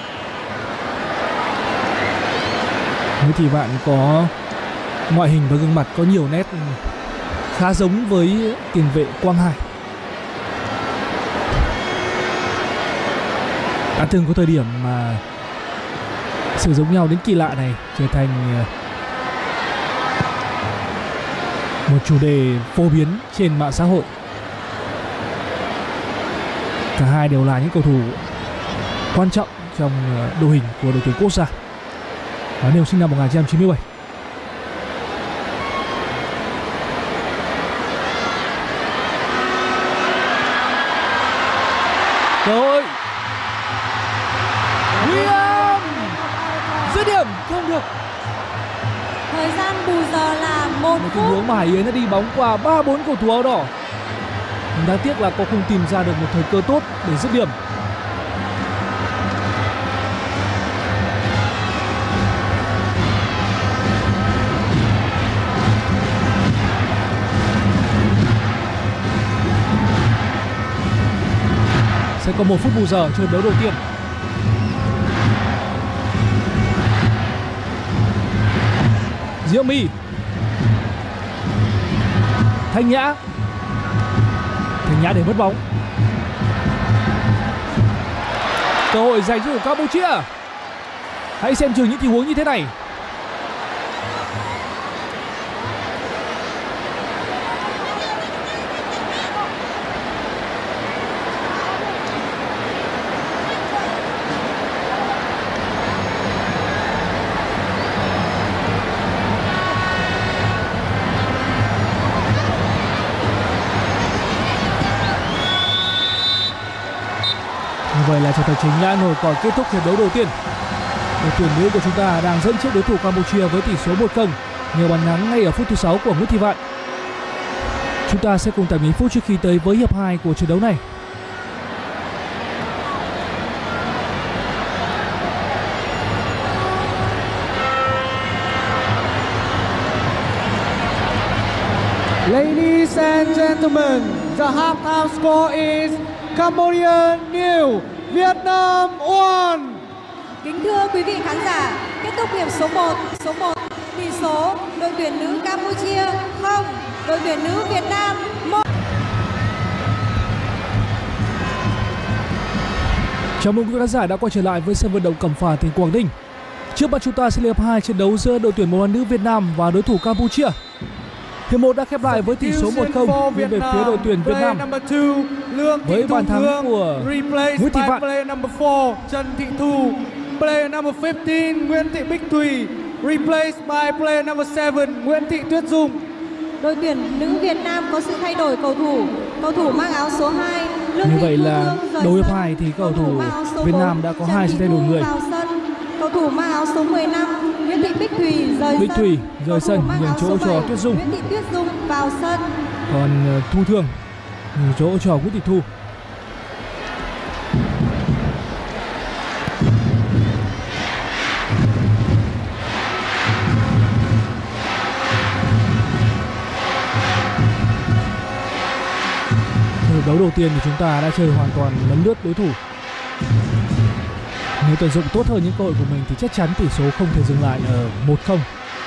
Nguyễn Thị Vạn có ngoại hình và gương mặt có nhiều nét khá giống với tiền vệ Quang Hải. Đã từng có thời điểm mà sự giống nhau đến kỳ lạ này trở thành một chủ đề phổ biến trên mạng xã hội. Cả hai đều là những cầu thủ quan trọng trong đội hình của đội tuyển quốc gia và đều sinh năm một nghìn chín trăm chín mươi bảy. Cơ hội William, dứt điểm không được. Thời gian bù giờ là một Một phút. tình huống mà Hải Yến đã đi bóng qua ba bốn cầu thủ áo đỏ. Đáng tiếc là cô không tìm ra được một thời cơ tốt để dứt điểm. Sẽ có một phút bù giờ cho trận đấu đầu tiên. Diệu My, Thanh Nhã, Thanh Nhã để mất bóng. Cơ hội dành cho Campuchia. Hãy xem chừng những tình huống như thế này. Vậy là trận đấu chính đã ngồi còn kết thúc hiệp đấu đầu tiên. Đội tuyển nữ của chúng ta đang dẫn trước đối thủ Campuchia với tỷ số một không nhờ bàn thắng ngay ở phút thứ sáu của Nguyễn Thị Vạn. Chúng ta sẽ cùng tạm nghỉ phút trước khi tới với hiệp hai của trận đấu này. Ladies and gentlemen, the halftime score is Cambodia nil, Vietnam one. Kính thưa quý vị khán giả, kết thúc hiệp số một, số một, tỷ số đội tuyển nữ Campuchia không, đội tuyển nữ Việt Nam một. Chào mừng quý khán giả đã quay trở lại với sân vận động Cẩm Phả, tỉnh Quảng Ninh. Trước mắt chúng ta sẽ hiệp hai trận đấu giữa đội tuyển bóng đá nữ Việt Nam và đối thủ Campuchia. Hiệp một đã khép lại với tỷ số một không nghiêng về phía đội tuyển Việt Nam. Với bàn thắng của Nguyễn Thị Vạn. Player number four, Trần Thị Thu. Player number fifteen, Nguyễn Thị Bích Thùy. Replaced by player number seven, Nguyễn Thị Tuyết Dung. Đội tuyển nữ Việt Nam có sự thay đổi cầu thủ. Cầu thủ mang áo số hai, Lương Như Thị vậy Thu là Hương rời đầu hiệp sân. hai thì cầu thủ mang áo số Việt bốn, Nam đã có Trần hai Thị sự thay đổi Thu người. vào sân. Cầu thủ mang áo số mười lăm, Nguyễn Thị Bích Thùy rời Bích sân. Thùy rời Cầu thủ sân, mang nhường áo chỗ số cho bảy, Tuyết Dung. Nguyễn Thị Tuyết Dung vào sân. Còn Thu Thương nhường chỗ cho Nguyễn Thị Thu. Hiệp đấu đầu tiên thì chúng ta đã chơi hoàn toàn lấn lướt đối thủ. Nếu tận dụng tốt hơn những cơ hội của mình thì chắc chắn tỷ số không thể dừng lại ở một không.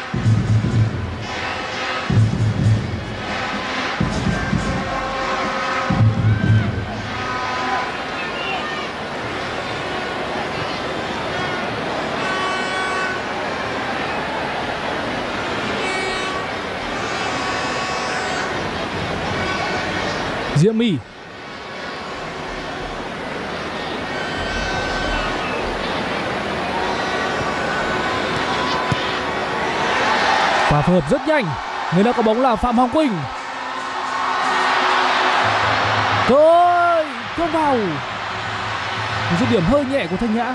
Diễm My. Và phối hợp rất nhanh. Người đã có bóng là Phạm Hoàng Quỳnh. Cơ hội không vào. Một dứt điểm hơi nhẹ của Thanh Nhã.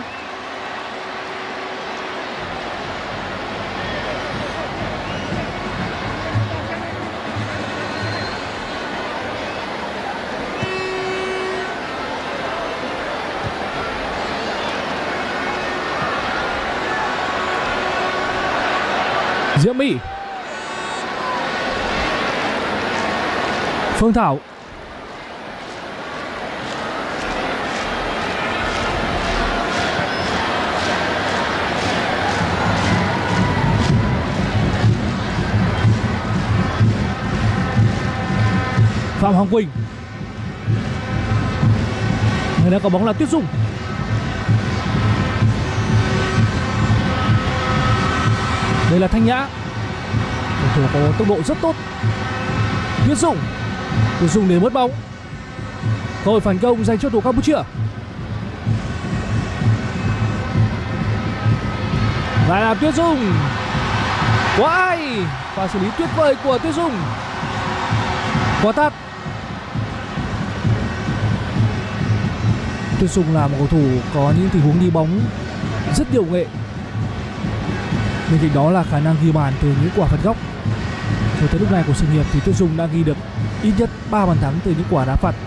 Diễm My. Phương Thảo. Phạm Hoàng Quỳnh. Người đã có bóng là Tuyết Dung. Đây là Thanh Nhã. Cầu thủ có tốc độ rất tốt. Tuyết Dung. Tuyết Dung để mất bóng. Cơ hội phản công dành cho thủ Campuchia. Lại là Tuyết Dung. Quá hay. Và xử lý tuyệt vời của Tuyết Dung. Quá tát. Tuyết Dung là một cầu thủ có những tình huống đi bóng rất điều nghệ. Bên cạnh đó là khả năng ghi bàn từ những quả phạt góc. Cho tới lúc này của sự nghiệp thì Tuyết Dung đã ghi được ít nhất ba bàn thắng từ những quả đá phạt.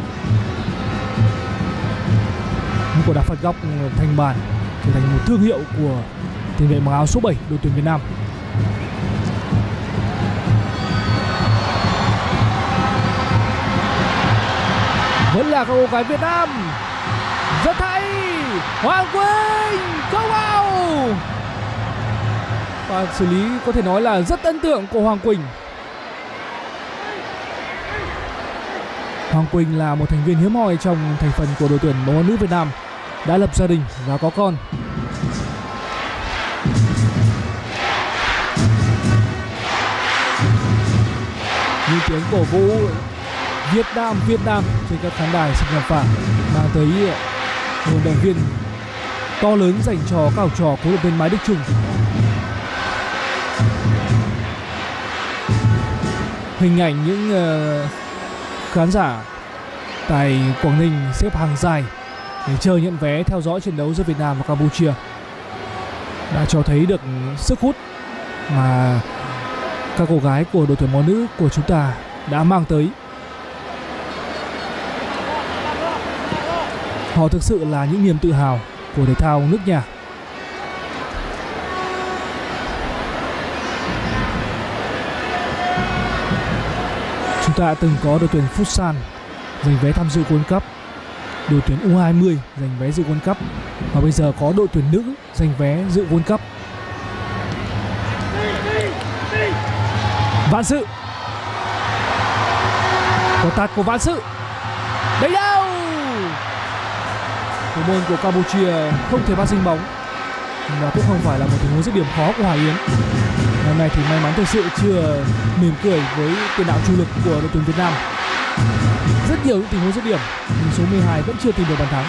Những quả đá phạt góc thành bàn, trở thành một thương hiệu của tiền vệ mặc áo số bảy đội tuyển Việt Nam. Vẫn là các cô gái Việt Nam. Rất hay. Hoàng Quỳnh không vào. Và xử lý có thể nói là rất ấn tượng của Hoàng Quỳnh. Hoàng Quỳnh là một thành viên hiếm hoi trong thành phần của đội tuyển bóng đá nữ Việt Nam, đã lập gia đình và có con. Những tiếng cổ vũ Việt Nam Việt Nam trên các khán đài sân Cẩm Phả mang tới nguồn động viên to lớn dành cho các học trò của huấn luyện viên Mai Đức Chung. Hình ảnh những uh, khán giả tại Quảng Ninh xếp hàng dài để chờ nhận vé theo dõi trận đấu giữa Việt Nam và Campuchia đã cho thấy được sức hút mà các cô gái của đội tuyển bóng nữ của chúng ta đã mang tới. Họ thực sự là những niềm tự hào của thể thao nước nhà. Chúng ta đã từng có đội tuyển Futsal giành vé tham dự World Cup, đội tuyển U hai mươi giành vé dự World Cup, và bây giờ có đội tuyển nữ giành vé dự World Cup. Vạn Sự. Có tạt của Vạn Sự. Đấy đâu. thủ môn của Campuchia không thể bắt dính bóng và cũng không phải là một tình huống dứt điểm khó của Hải Yến. Hôm nay thì may mắn thực sự chưa mỉm cười với tiền đạo chủ lực của đội tuyển Việt Nam. Rất nhiều những tình huống dứt điểm nhưng số mười hai vẫn chưa tìm được bàn thắng.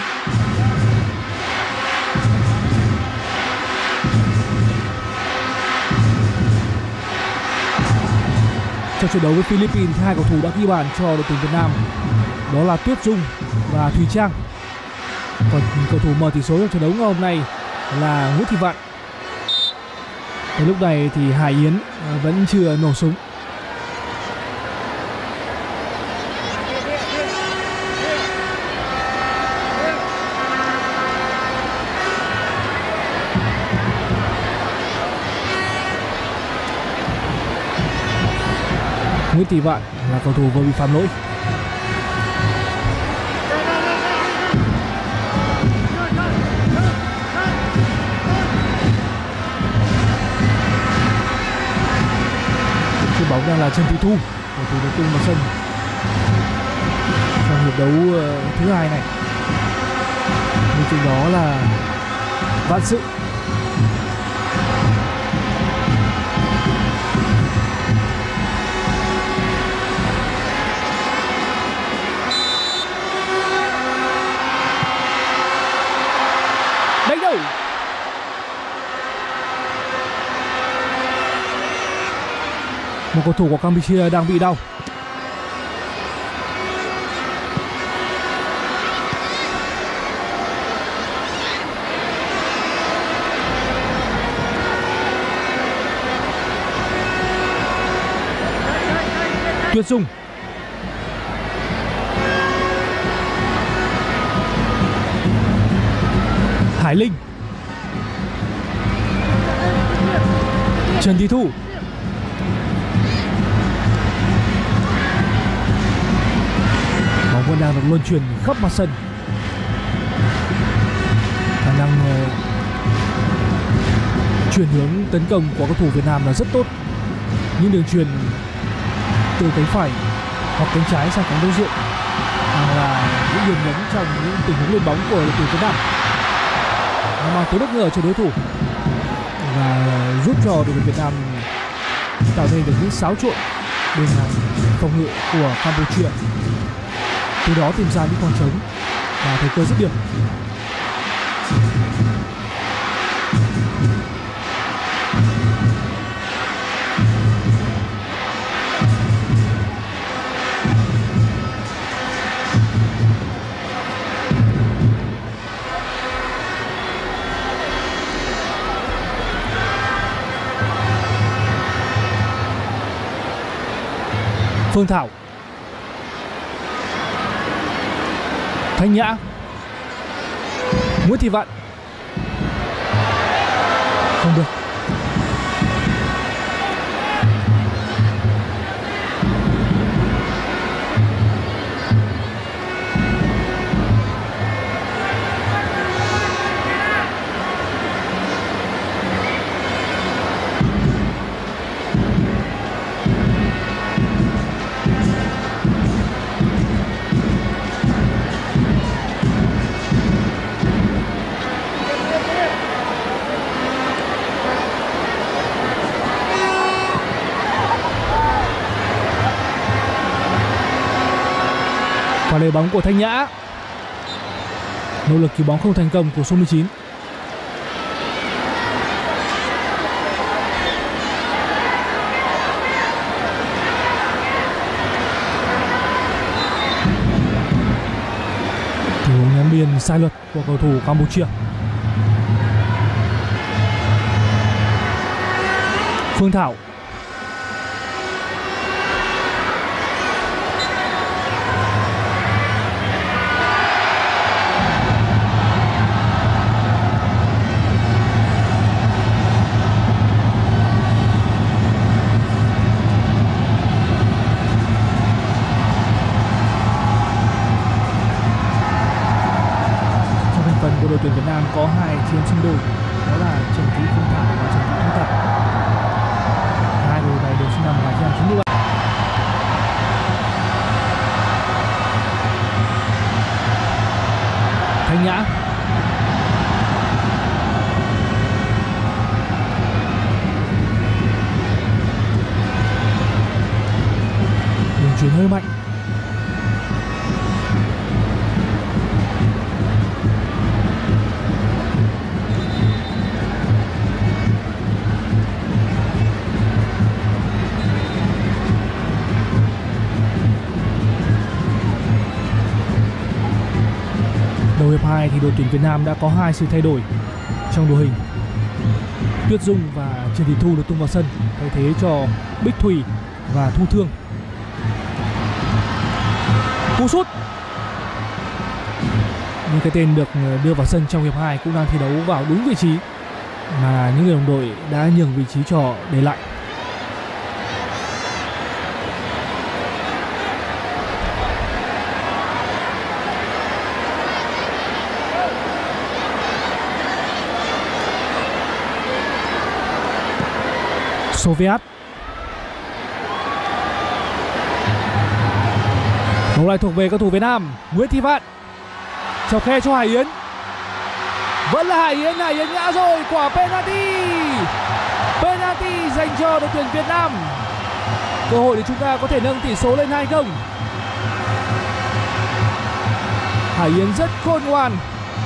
Trong trận đấu với Philippines, hai cầu thủ đã ghi bàn cho đội tuyển Việt Nam, đó là Tuyết Dung và Thùy Trang. Còn cầu thủ mở tỷ số trong trận đấu ngày hôm nay là Nguyễn Thị Vạn. Tới lúc này thì Hải Yến vẫn chưa nổ súng. Nguyễn Thị Vạn là cầu thủ vừa bị phạm lỗi. Chuyền bóng đang là Trần Thị Thu, cầu thủ đầu tung vào sân trong hiệp đấu thứ hai này. Bên cạnh đó là Vạn Sự. Đánh đầu. Một cầu thủ của Campuchia đang bị đau. Tuyết Dung. Hải Linh. Trần Thị Thu. Bóng vẫn đang được luân chuyển khắp mặt sân. Khả năng uh, chuyển hướng tấn công của cầu thủ Việt Nam là rất tốt. Những đường truyền từ cánh phải hoặc cánh trái sang cánh đối diện là những điểm nhấn trong những tình huống lên bóng của đội tuyển Việt Nam. Nó mang tới bất ngờ cho đối thủ và giúp cho đội tuyển Việt Nam tạo nên được những xáo trộn bên phòng ngự của Campuchia, từ đó tìm ra những khoảng trống và thời cơ dứt điểm. Phương Thảo. Thanh Nhã. Nguyễn Thị Vạn. Không được. Và lấy bóng của Thanh Nhã. Nỗ lực cứu bóng không thành công của số mười chín. Tình huống ném biên sai luật của cầu thủ Campuchia. Phương Thảo. Của đội tuyển Việt Nam có hai chiến sinh đôi, đó là Trần Thị Phương Thảo và Trần Thị Thu Thảo. Hai người này đều sinh năm một nghìn chín trăm chín mươi bảy. Thanh Nhã. hơi mạnh. Đầu hiệp hai thì đội tuyển Việt Nam đã có hai sự thay đổi trong đội hình. Tuyết Dung và Trần Thị Thu được tung vào sân thay thế cho Bích Thủy và Thu Thương. Cú sút, những cái tên được đưa vào sân trong hiệp hai cũng đang thi đấu vào đúng vị trí mà những người đồng đội đã nhường vị trí cho họ để lại. Soviet. Bóng lại thuộc về cầu thủ Việt Nam. Nguyễn Thị Vạn chọc khe cho Hải Yến. Vẫn là Hải Yến. Hải Yến ngã rồi. Quả penalty. Penalty dành cho đội tuyển Việt Nam. Cơ hội để chúng ta có thể nâng tỷ số lên hai không. Hải Yến rất khôn ngoan.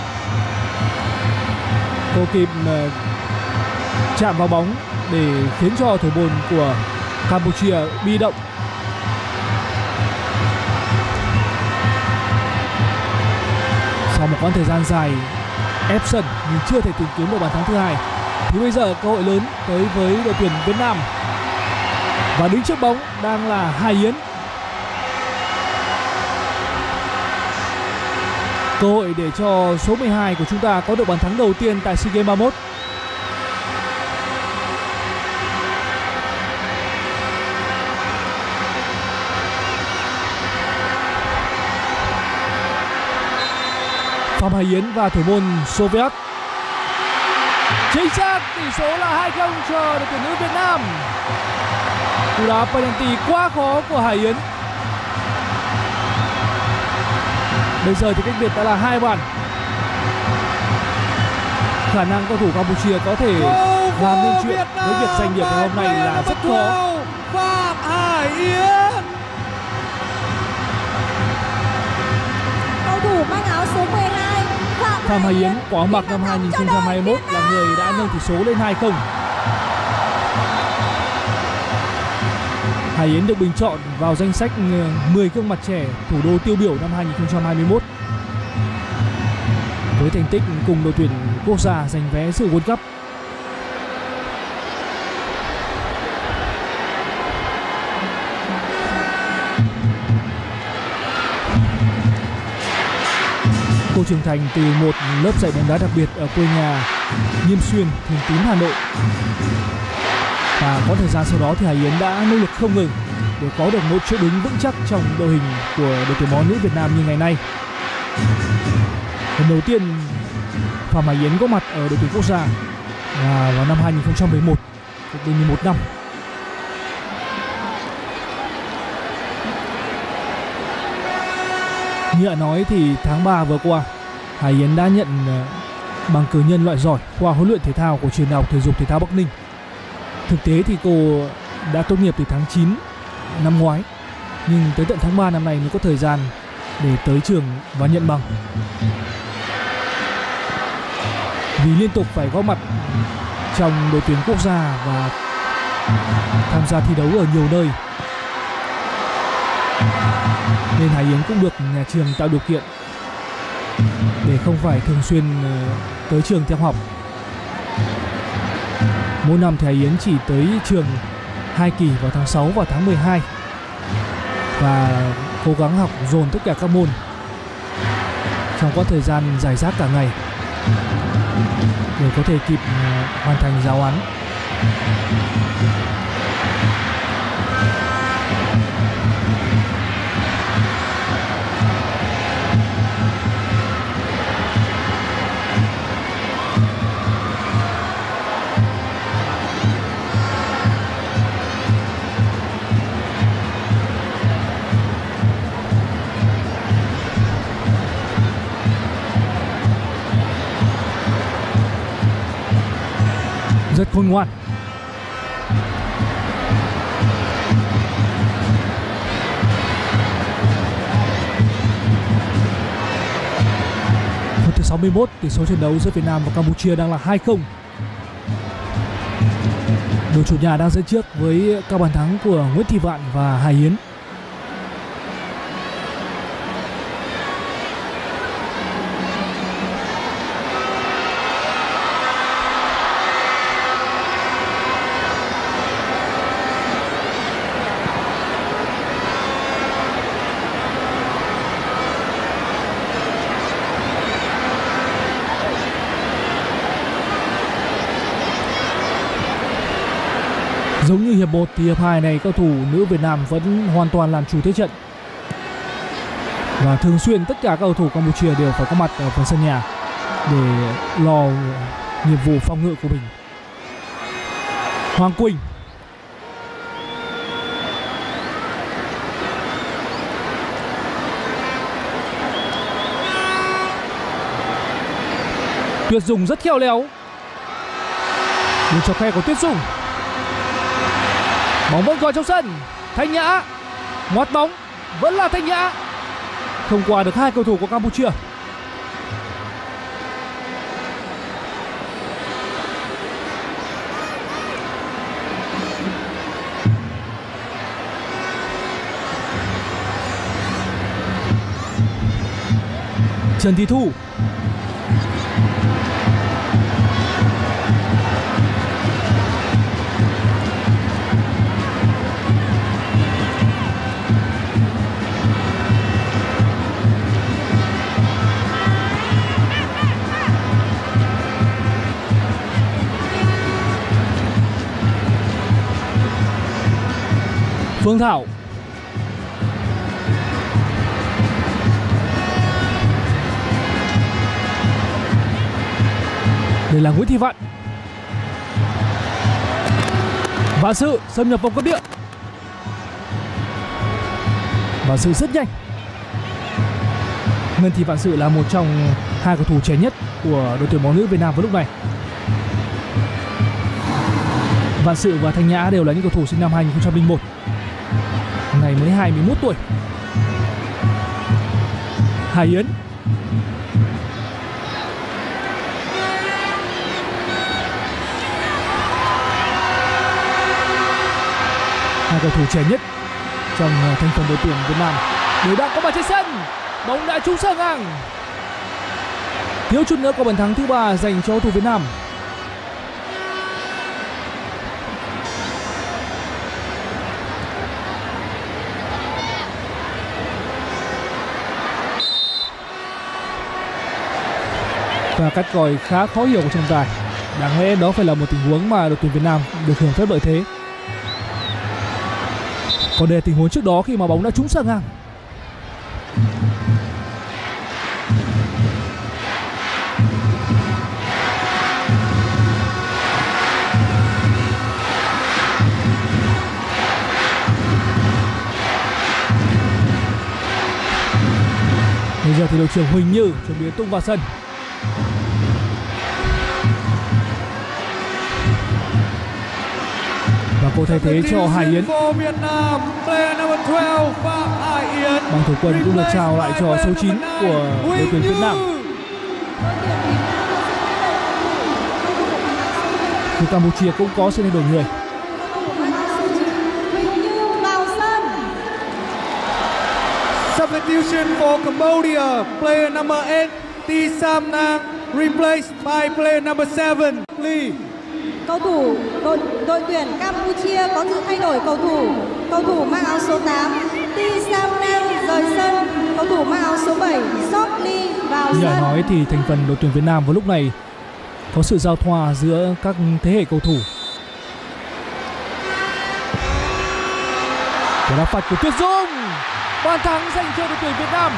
Cô kịp uh, chạm vào bóng để khiến cho thủ môn của Campuchia bị động. Sau một quãng thời gian dài ép sân nhưng chưa thể tìm kiếm được bàn thắng thứ hai, thì bây giờ cơ hội lớn tới với đội tuyển Việt Nam. Và đứng trước bóng đang là Hải Yến. Cơ hội để cho số mười hai của chúng ta có được bàn thắng đầu tiên tại SEA Games ba mươi mốt. Phạm Hải Yến và thủ môn Soviet. Chính xác, tỷ số là hai không cho đội tuyển nữ Việt Nam. Cú đá penalty quá khó của Hải Yến. Bây giờ thì cách biệt đã là hai bàn. Khả năng cầu thủ Campuchia có thể làm nên chuyện với việc giành điểm ngày hôm nay là rất khó. Phạm Hải Yến, cầu thủ mang áo số mười hai Phạm, Phạm Hải Yến có mặc năm hai nghìn không trăm hai mươi mốt là người đã nâng tỷ số lên hai không. Hải Yến được bình chọn vào danh sách mười gương mặt trẻ thủ đô tiêu biểu năm hai nghìn không trăm hai mươi mốt. Với thành tích cùng đội tuyển quốc gia giành vé dự World Cup. Cô trưởng thành từ một lớp dạy bóng đá đặc biệt ở quê nhà Nhiêm Xuyên, Thường Tín, Hà Nội. Và có thời gian sau đó thì Hải Yến đã nỗ lực không ngừng để có được một chỗ đứng vững chắc trong đội hình của đội tuyển bóng nữ Việt Nam như ngày nay. Lần đầu tiên Phạm Hải Yến có mặt ở đội tuyển quốc gia là vào năm hai nghìn không trăm mười một, cách đây mười một năm. Như đã nói thì tháng ba vừa qua, Hải Yến đã nhận bằng cử nhân loại giỏi khoa huấn luyện thể thao của trường đại học thể dục thể thao Bắc Ninh. Thực tế thì cô đã tốt nghiệp từ tháng chín năm ngoái, nhưng tới tận tháng ba năm nay mới có thời gian để tới trường và nhận bằng. Vì liên tục phải góp mặt trong đội tuyển quốc gia và tham gia thi đấu ở nhiều nơi, nên Hải Yến cũng được nhà trường tạo điều kiện để không phải thường xuyên tới trường theo học. Mỗi năm thì Hải Yến chỉ tới trường hai kỳ vào tháng sáu và tháng mười hai và cố gắng học dồn tất cả các môn trong quãng thời gian rải rác cả ngày để có thể kịp hoàn thành giáo án. Rất khôn ngoan. sáu mươi mốt, tỷ số trận đấu giữa Việt Nam và Campuchia đang là hai không. Đội chủ nhà đang dẫn trước với các bàn thắng của Nguyễn Thị Vạn và Hải Yến. Giống như hiệp một thì hiệp hai này cầu thủ nữ Việt Nam vẫn hoàn toàn làm chủ thế trận. Và thường xuyên tất cả các cầu thủ Campuchia đều phải có mặt ở phần sân nhà để lo nhiệm vụ phòng ngự của mình. Hoàng Quỳnh. Tuyết Dung rất khéo léo. Đường chọc khe của Tuyết Dung. Bóng vẫn còn trong sân. Thanh Nhã ngoắt bóng, vẫn là Thanh Nhã, không qua được hai cầu thủ của Campuchia. Trần Thị Thu. Phương Thảo. Đây là Nguyễn Thị Vạn. Vạn Sự xâm nhập vòng cấm địa. Vạn Sự rất nhanh. Ngân Thị Vạn Sự là một trong hai cầu thủ trẻ nhất của đội tuyển bóng nữ Việt Nam vào lúc này. Vạn Sự và Thanh Nhã đều là những cầu thủ sinh năm hai nghìn không trăm lẻ một. Này mới hai mươi mốt tuổi. Hải Yến. Hai cầu thủ trẻ nhất trong thành phần đội tuyển Việt Nam đều đang có mặt trên sân. Bóng đã trúng xa ngang. Thiếu chút nữa có bàn thắng thứ ba dành cho cầu thủ Việt Nam. Và cắt còi khá khó hiểu của trọng tài. Đáng lẽ đó phải là một tình huống mà đội tuyển Việt Nam được hưởng phép lợi thế. Còn đây là tình huống trước đó khi mà bóng đã trúng xa ngang. Bây giờ thì đội trưởng Huỳnh Như chuẩn bị tung vào sân. Và cô thay thế cho Hải Yến. Bằng thủ quân cũng được trao lại cho số chín của đội tuyển Việt Nam. Thì Campuchia cũng có sự thay đổi người. Substitution for Cambodia, player number eight, T Sam Nang, replaced by player number seven, Lee. Cầu thủ đội, đội tuyển Campuchia có sự thay đổi cầu thủ. Cầu thủ mang áo số tám, T Sam Nang rời sân. Cầu thủ mang áo số bảy, Sop Lee vào Như sân. đã nói thì thành phần đội tuyển Việt Nam vào lúc này có sự giao thoa giữa các thế hệ cầu thủ. Quả đá phạt của Tuyết Dung, bàn thắng dành cho đội tuyển Việt Nam.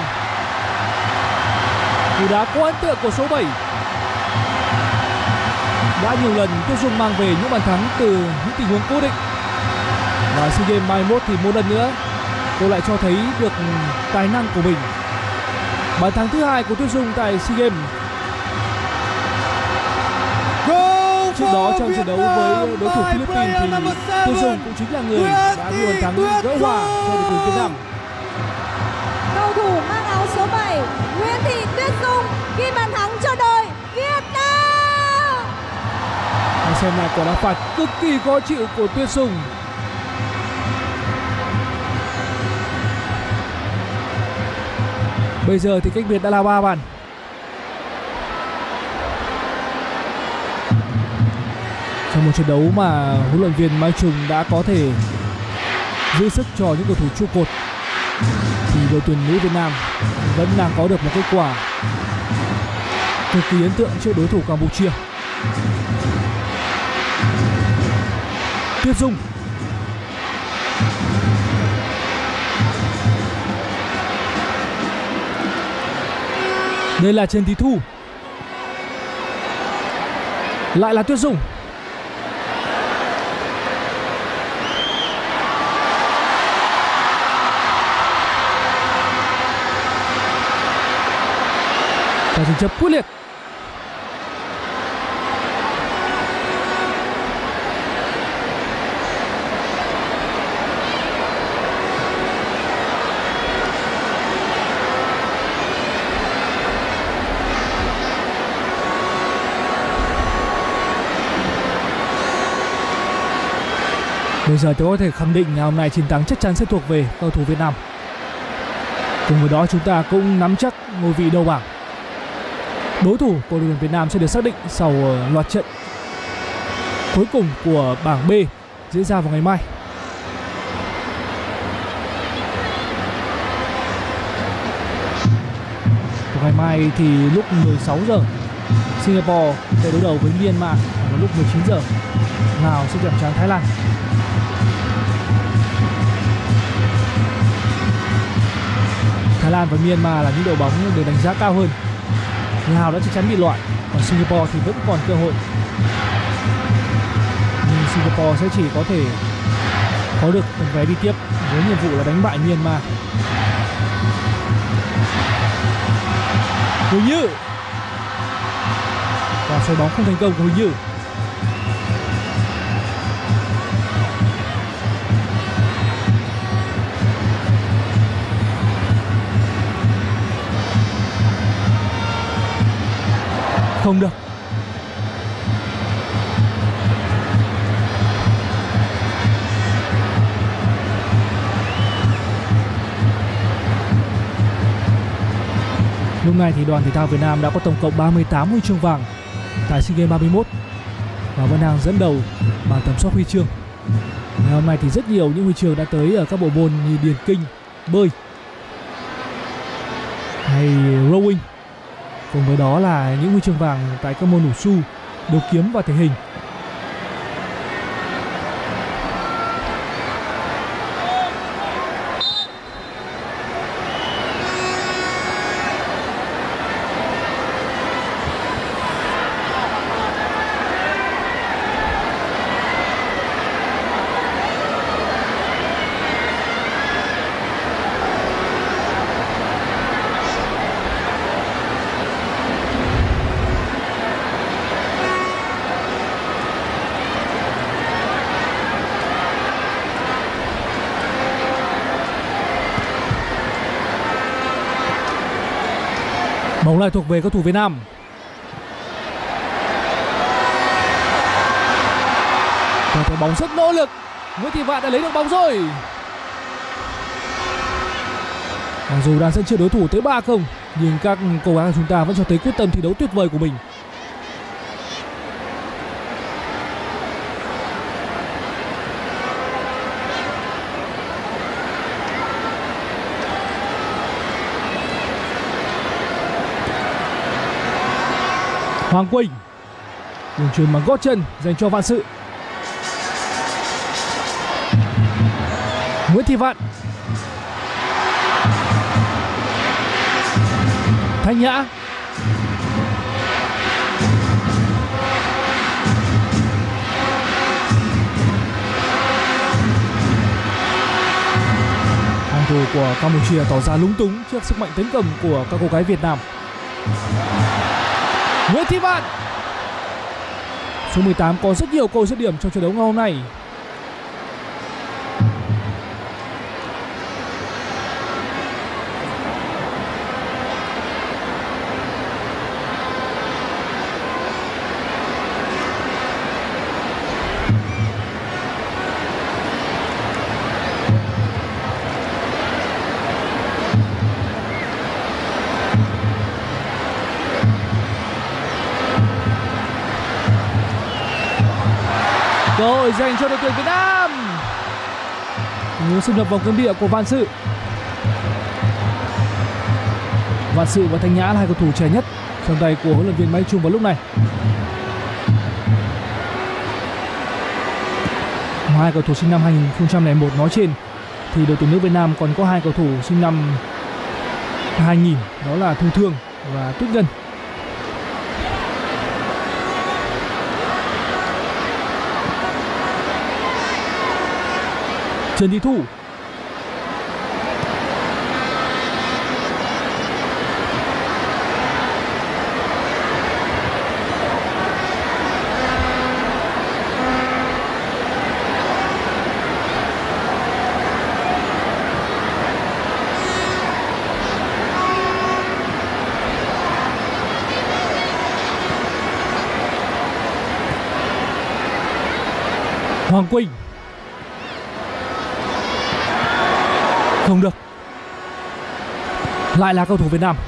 Cú đá có ấn tượng của số bảy. Đã nhiều lần Tuyết Dung mang về những bàn thắng từ những tình huống cố định. Và SEA Games mai mốt thì một lần nữa cô lại cho thấy được tài năng của mình. Bàn thắng thứ hai của Tuyết Dung tại SEA Games. Trước đó trong trận đấu với đối thủ Philippines thì Tuyết Dung cũng chính là người đã ghi bàn thắng gỡ hòa cho đội tuyển Việt Nam. Cầu thủ mang áo số bảy, Nguyễn Thị Tuyết Dung ghi bàn thắng cho Xem lại quả đá phạt cực kỳ khó chịu của Tuyết Dung. Bây giờ thì cách biệt đã là ba bàn. Trong một trận đấu mà huấn luyện viên Mai Trùng đã có thể giữ sức cho những cầu thủ trụ cột, thì đội tuyển nữ Việt Nam vẫn đang có được một kết quả cực kỳ ấn tượng trước đối thủ Campuchia. Tuyết Dung. Đây là Trần Thị Thu. Lại là Tuyết Dung. Và tranh chấp quyết liệt. Bây giờ tôi có thể khẳng định ngày hôm nay chiến thắng chắc chắn sẽ thuộc về cầu thủ Việt Nam. Cùng với đó chúng ta cũng nắm chắc ngôi vị đầu bảng. Đối thủ của đội tuyển Việt Nam sẽ được xác định sau loạt trận cuối cùng của bảng B diễn ra vào ngày mai. Vào ngày mai thì lúc mười sáu giờ Singapore sẽ đối đầu với Myanmar, và lúc mười chín giờ Lào sẽ chạm trán Thái Lan. Thái Lan và Myanmar là những đội bóng được đánh giá cao hơn. Lào đã chắc chắn bị loại, còn Singapore thì vẫn còn cơ hội. Nhưng Singapore sẽ chỉ có thể có được tấm vé đi tiếp với nhiệm vụ là đánh bại Myanmar. Huỳnh Như, và xoay bóng không thành công của Huỳnh Như. Không được. Lúc này thì đoàn thể thao Việt Nam đã có tổng cộng ba mươi tám huy chương vàng tại SEA Games ba mươi mốt và vẫn đang dẫn đầu bảng tầm soát huy chương. Ngày hôm nay thì rất nhiều những huy chương đã tới ở các bộ môn như điền kinh, bơi hay rowing. Cùng với đó là những huy chương vàng tại các môn wushu, đấu kiếm và thể hình. Bóng lại thuộc về cầu thủ Việt Nam. Và cái bóng rất nỗ lực. Nguyễn Thị Vạn đã lấy được bóng rồi. Mặc dù đang dẫn trước đối thủ tới ba không, nhưng các cố gắng của chúng ta vẫn cho thấy quyết tâm thi đấu tuyệt vời của mình. Hoàng Quỳnh, đường chuyền bằng gót chân dành cho Vạn Sự. Nguyễn Thị Vạn, Thanh Nhã, hàng thủ của Campuchia tỏ ra lúng túng trước sức mạnh tấn công của các cô gái Việt Nam. Nguyễn Thị Vạn, số mười tám có rất nhiều cơ hội dứt điểm trong trận đấu ngày hôm nay. Cơ hội dành cho đội tuyển Việt Nam. Muốn xâm nhập vào cấm địa của Vạn Sự. Vạn Sự và Thanh Nhã là hai cầu thủ trẻ nhất trong tay của huấn luyện viên Mai Trung vào lúc này. Hai cầu thủ sinh năm hai nghìn không trăm lẻ một nói trên thì đội tuyển nữ Việt Nam còn có hai cầu thủ sinh năm hai nghìn, đó là Thu Thương và Tuyết Ngân. Trần Thị Thu. Hoàng Quỳnh. Không được. Lại là cầu thủ Việt Nam.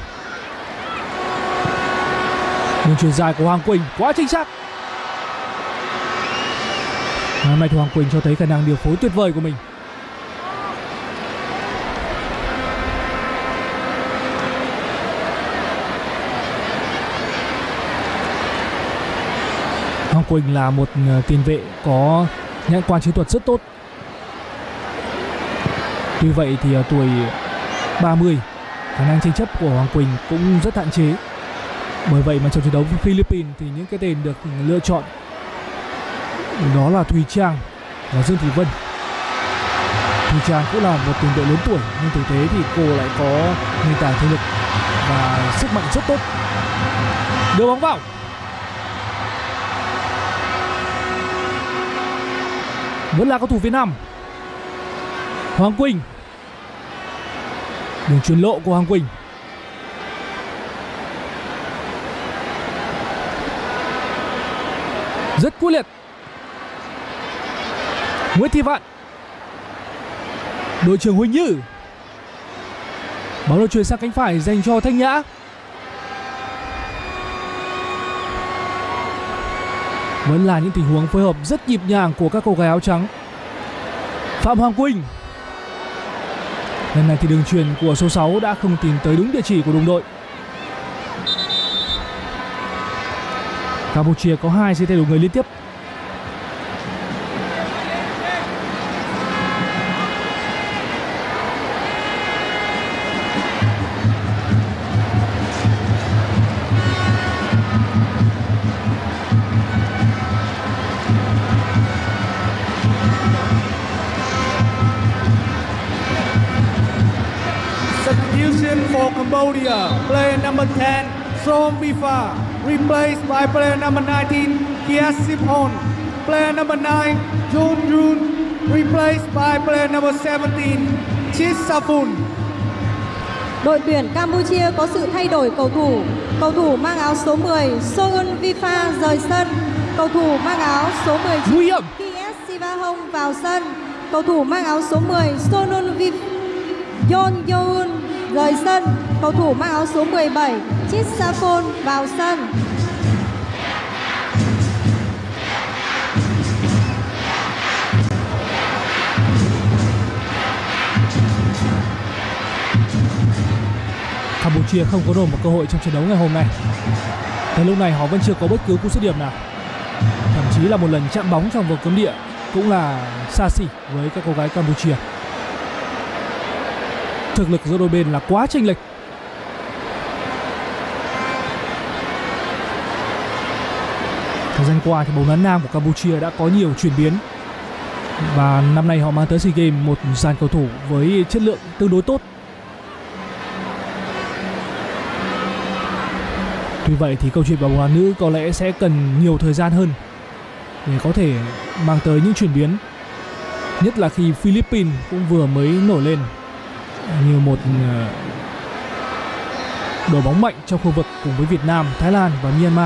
Đường chuyền dài của Hoàng Quỳnh quá chính xác. Hôm nay thì Hoàng Quỳnh cho thấy khả năng điều phối tuyệt vời của mình. Hoàng Quỳnh là một tiền vệ có nhãn quan chiến thuật rất tốt. Tuy vậy thì ở tuổi ba mươi, khả năng tranh chấp của Hoàng Quỳnh cũng rất hạn chế. Bởi vậy mà trong trận đấu với Philippines thì những cái tên được lựa chọn đó là Thùy Trang và Dương Thị Vân. Thùy Trang cũng là một tiền vệ lớn tuổi, nhưng thực tế thì cô lại có nền tảng thể lực và sức mạnh rất tốt. Đưa bóng vào. Vẫn là cầu thủ Việt Nam. Hoàng Quỳnh. Đường chuyền lộ của Hoàng Quỳnh. Rất quyết liệt. Nguyễn Thị Vạn. Đội trưởng Huỳnh Như. Bóng được chuyền sang cánh phải dành cho Thanh Nhã. Vẫn là những tình huống phối hợp rất nhịp nhàng của các cô gái áo trắng. Phạm Hoàng Quỳnh. Lần này thì đường chuyền của số sáu đã không tìm tới đúng địa chỉ của đồng đội. Campuchia có hai sự thay đổi người liên tiếp. Substitution for Cambodia, player number ten, Som Vifa, replaced by player number nineteen, Kia Siphon. Player number nine, Jun Jun, replaced by player number seventeen, Chit Safun. Đội tuyển Campuchia có sự thay đổi cầu thủ. Cầu thủ mang áo số mười, Soun Vifa rời sân. Cầu thủ mang áo số mười chín, Kia Sivahong vào sân. Cầu thủ mang áo số mười, Sonun Vif Yon Yoon rời sân. Cầu thủ mang áo số mười bảy, Chit Safon vào sân. Campuchia không có nổi một cơ hội trong trận đấu ngày hôm nay. Tới lúc này họ vẫn chưa có bất cứ cú dứt điểm nào. Thậm chí là một lần chạm bóng trong vòng cấm địa cũng là xa xỉ với các cô gái Campuchia. Thực lực giữa đôi bên là quá chênh lệch. Thời gian qua thì bóng đá nam của Campuchia đã có nhiều chuyển biến. Và năm nay họ mang tới SEA Games một dàn cầu thủ với chất lượng tương đối tốt. Tuy vậy thì câu chuyện bóng đá nữ có lẽ sẽ cần nhiều thời gian hơn để có thể mang tới những chuyển biến. Nhất là khi Philippines cũng vừa mới nổi lên như một đội bóng mạnh trong khu vực cùng với Việt Nam, Thái Lan và Myanmar.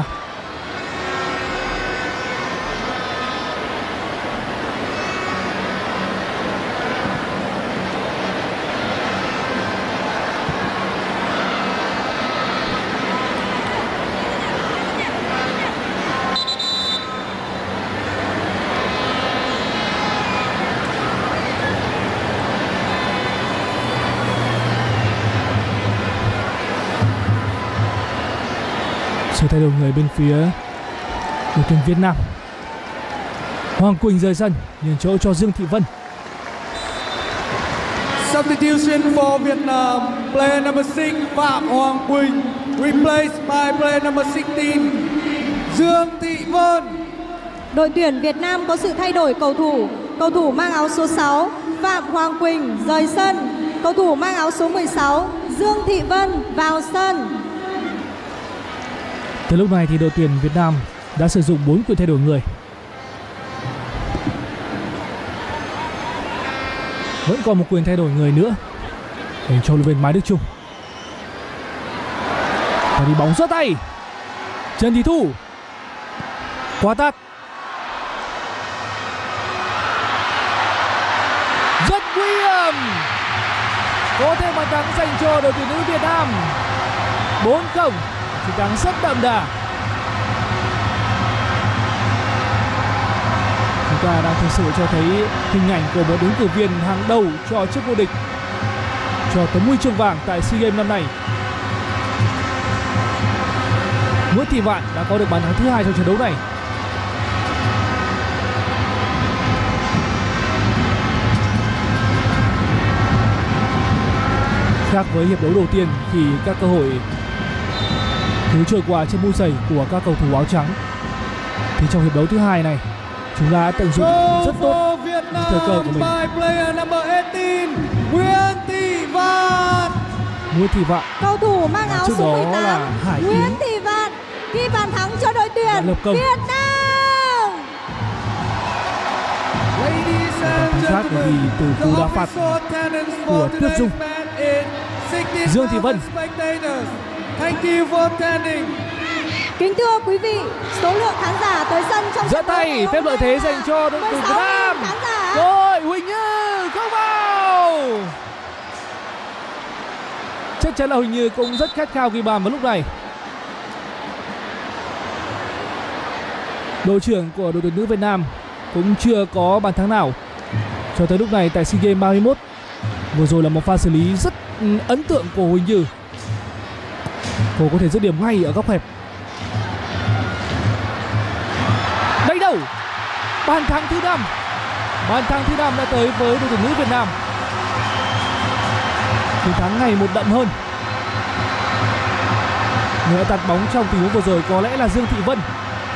thay đổi người bên phía đội tuyển Việt Nam. Hoàng Quỳnh rời sân, nhường chỗ cho Dương Thị Vân. Substitution for Vietnam, player number six Phạm Hoàng Quỳnh, replaced by player number sixteen Dương Thị Vân. Đội tuyển Việt Nam có sự thay đổi cầu thủ. Cầu thủ mang áo số sáu Phạm Hoàng Quỳnh rời sân. Cầu thủ mang áo số mười sáu Dương Thị Vân vào sân. Từ lúc này thì đội tuyển Việt Nam đã sử dụng bốn quyền thay đổi người. Vẫn còn một quyền thay đổi người nữa dành cho bên Mai Đức Chung. Và đi bóng rớt tay. Trần Thị Thu. Quá tát. Rất nguy hiểm. Có thêm bàn thắng dành cho đội tuyển nữ Việt Nam. bốn không. Chiến thắng rất đậm đà. Chúng ta đang thực sự cho thấy hình ảnh của một ứng cử viên hàng đầu cho chức vô địch, cho tấm huy chương vàng tại SEA Games năm nay. Nguyễn Thị Vạn đã có được bàn thắng thứ hai trong trận đấu này. Khác với hiệp đấu đầu tiên khi các cơ hội cứ trôi qua trên mũi giày của các cầu thủ áo trắng, thì trong hiệp đấu thứ hai này chúng ta đã tận dụng rất tốt thời cơ của mình. Nguyễn Thị Vạn. Nguyễn Thị Vạn. Cầu thủ mang áo số mười tám Nguyễn Thị Vạn ghi bàn thắng cho đội tuyển Việt Nam. Bàn thắng khác được ghi từ cú đá phạt của Tuyết Dung. Dương Thị Vân. Thank you for attending. Kính thưa quý vị, số lượng khán giả tới sân trong giơ tay phép lợi thế dành cho đội tuyển Việt Nam. Rồi Huỳnh Như không vào. Chắc chắn là Huỳnh Như cũng rất khát khao ghi bàn vào lúc này. Đội trưởng của đội tuyển nữ Việt Nam cũng chưa có bàn thắng nào cho tới lúc này tại SEA Games ba mươi mốt. Vừa rồi là một pha xử lý rất ấn tượng của Huỳnh Như. Cô có thể dứt điểm ngay ở góc hẹp. Đây đâu, bàn thắng thứ năm. Bàn thắng thứ năm đã tới với đội tuyển nữ Việt Nam. Chiến thắng ngày một đậm hơn. Người đã tạt bóng trong tình huống vừa rồi có lẽ là Dương Thị Vân.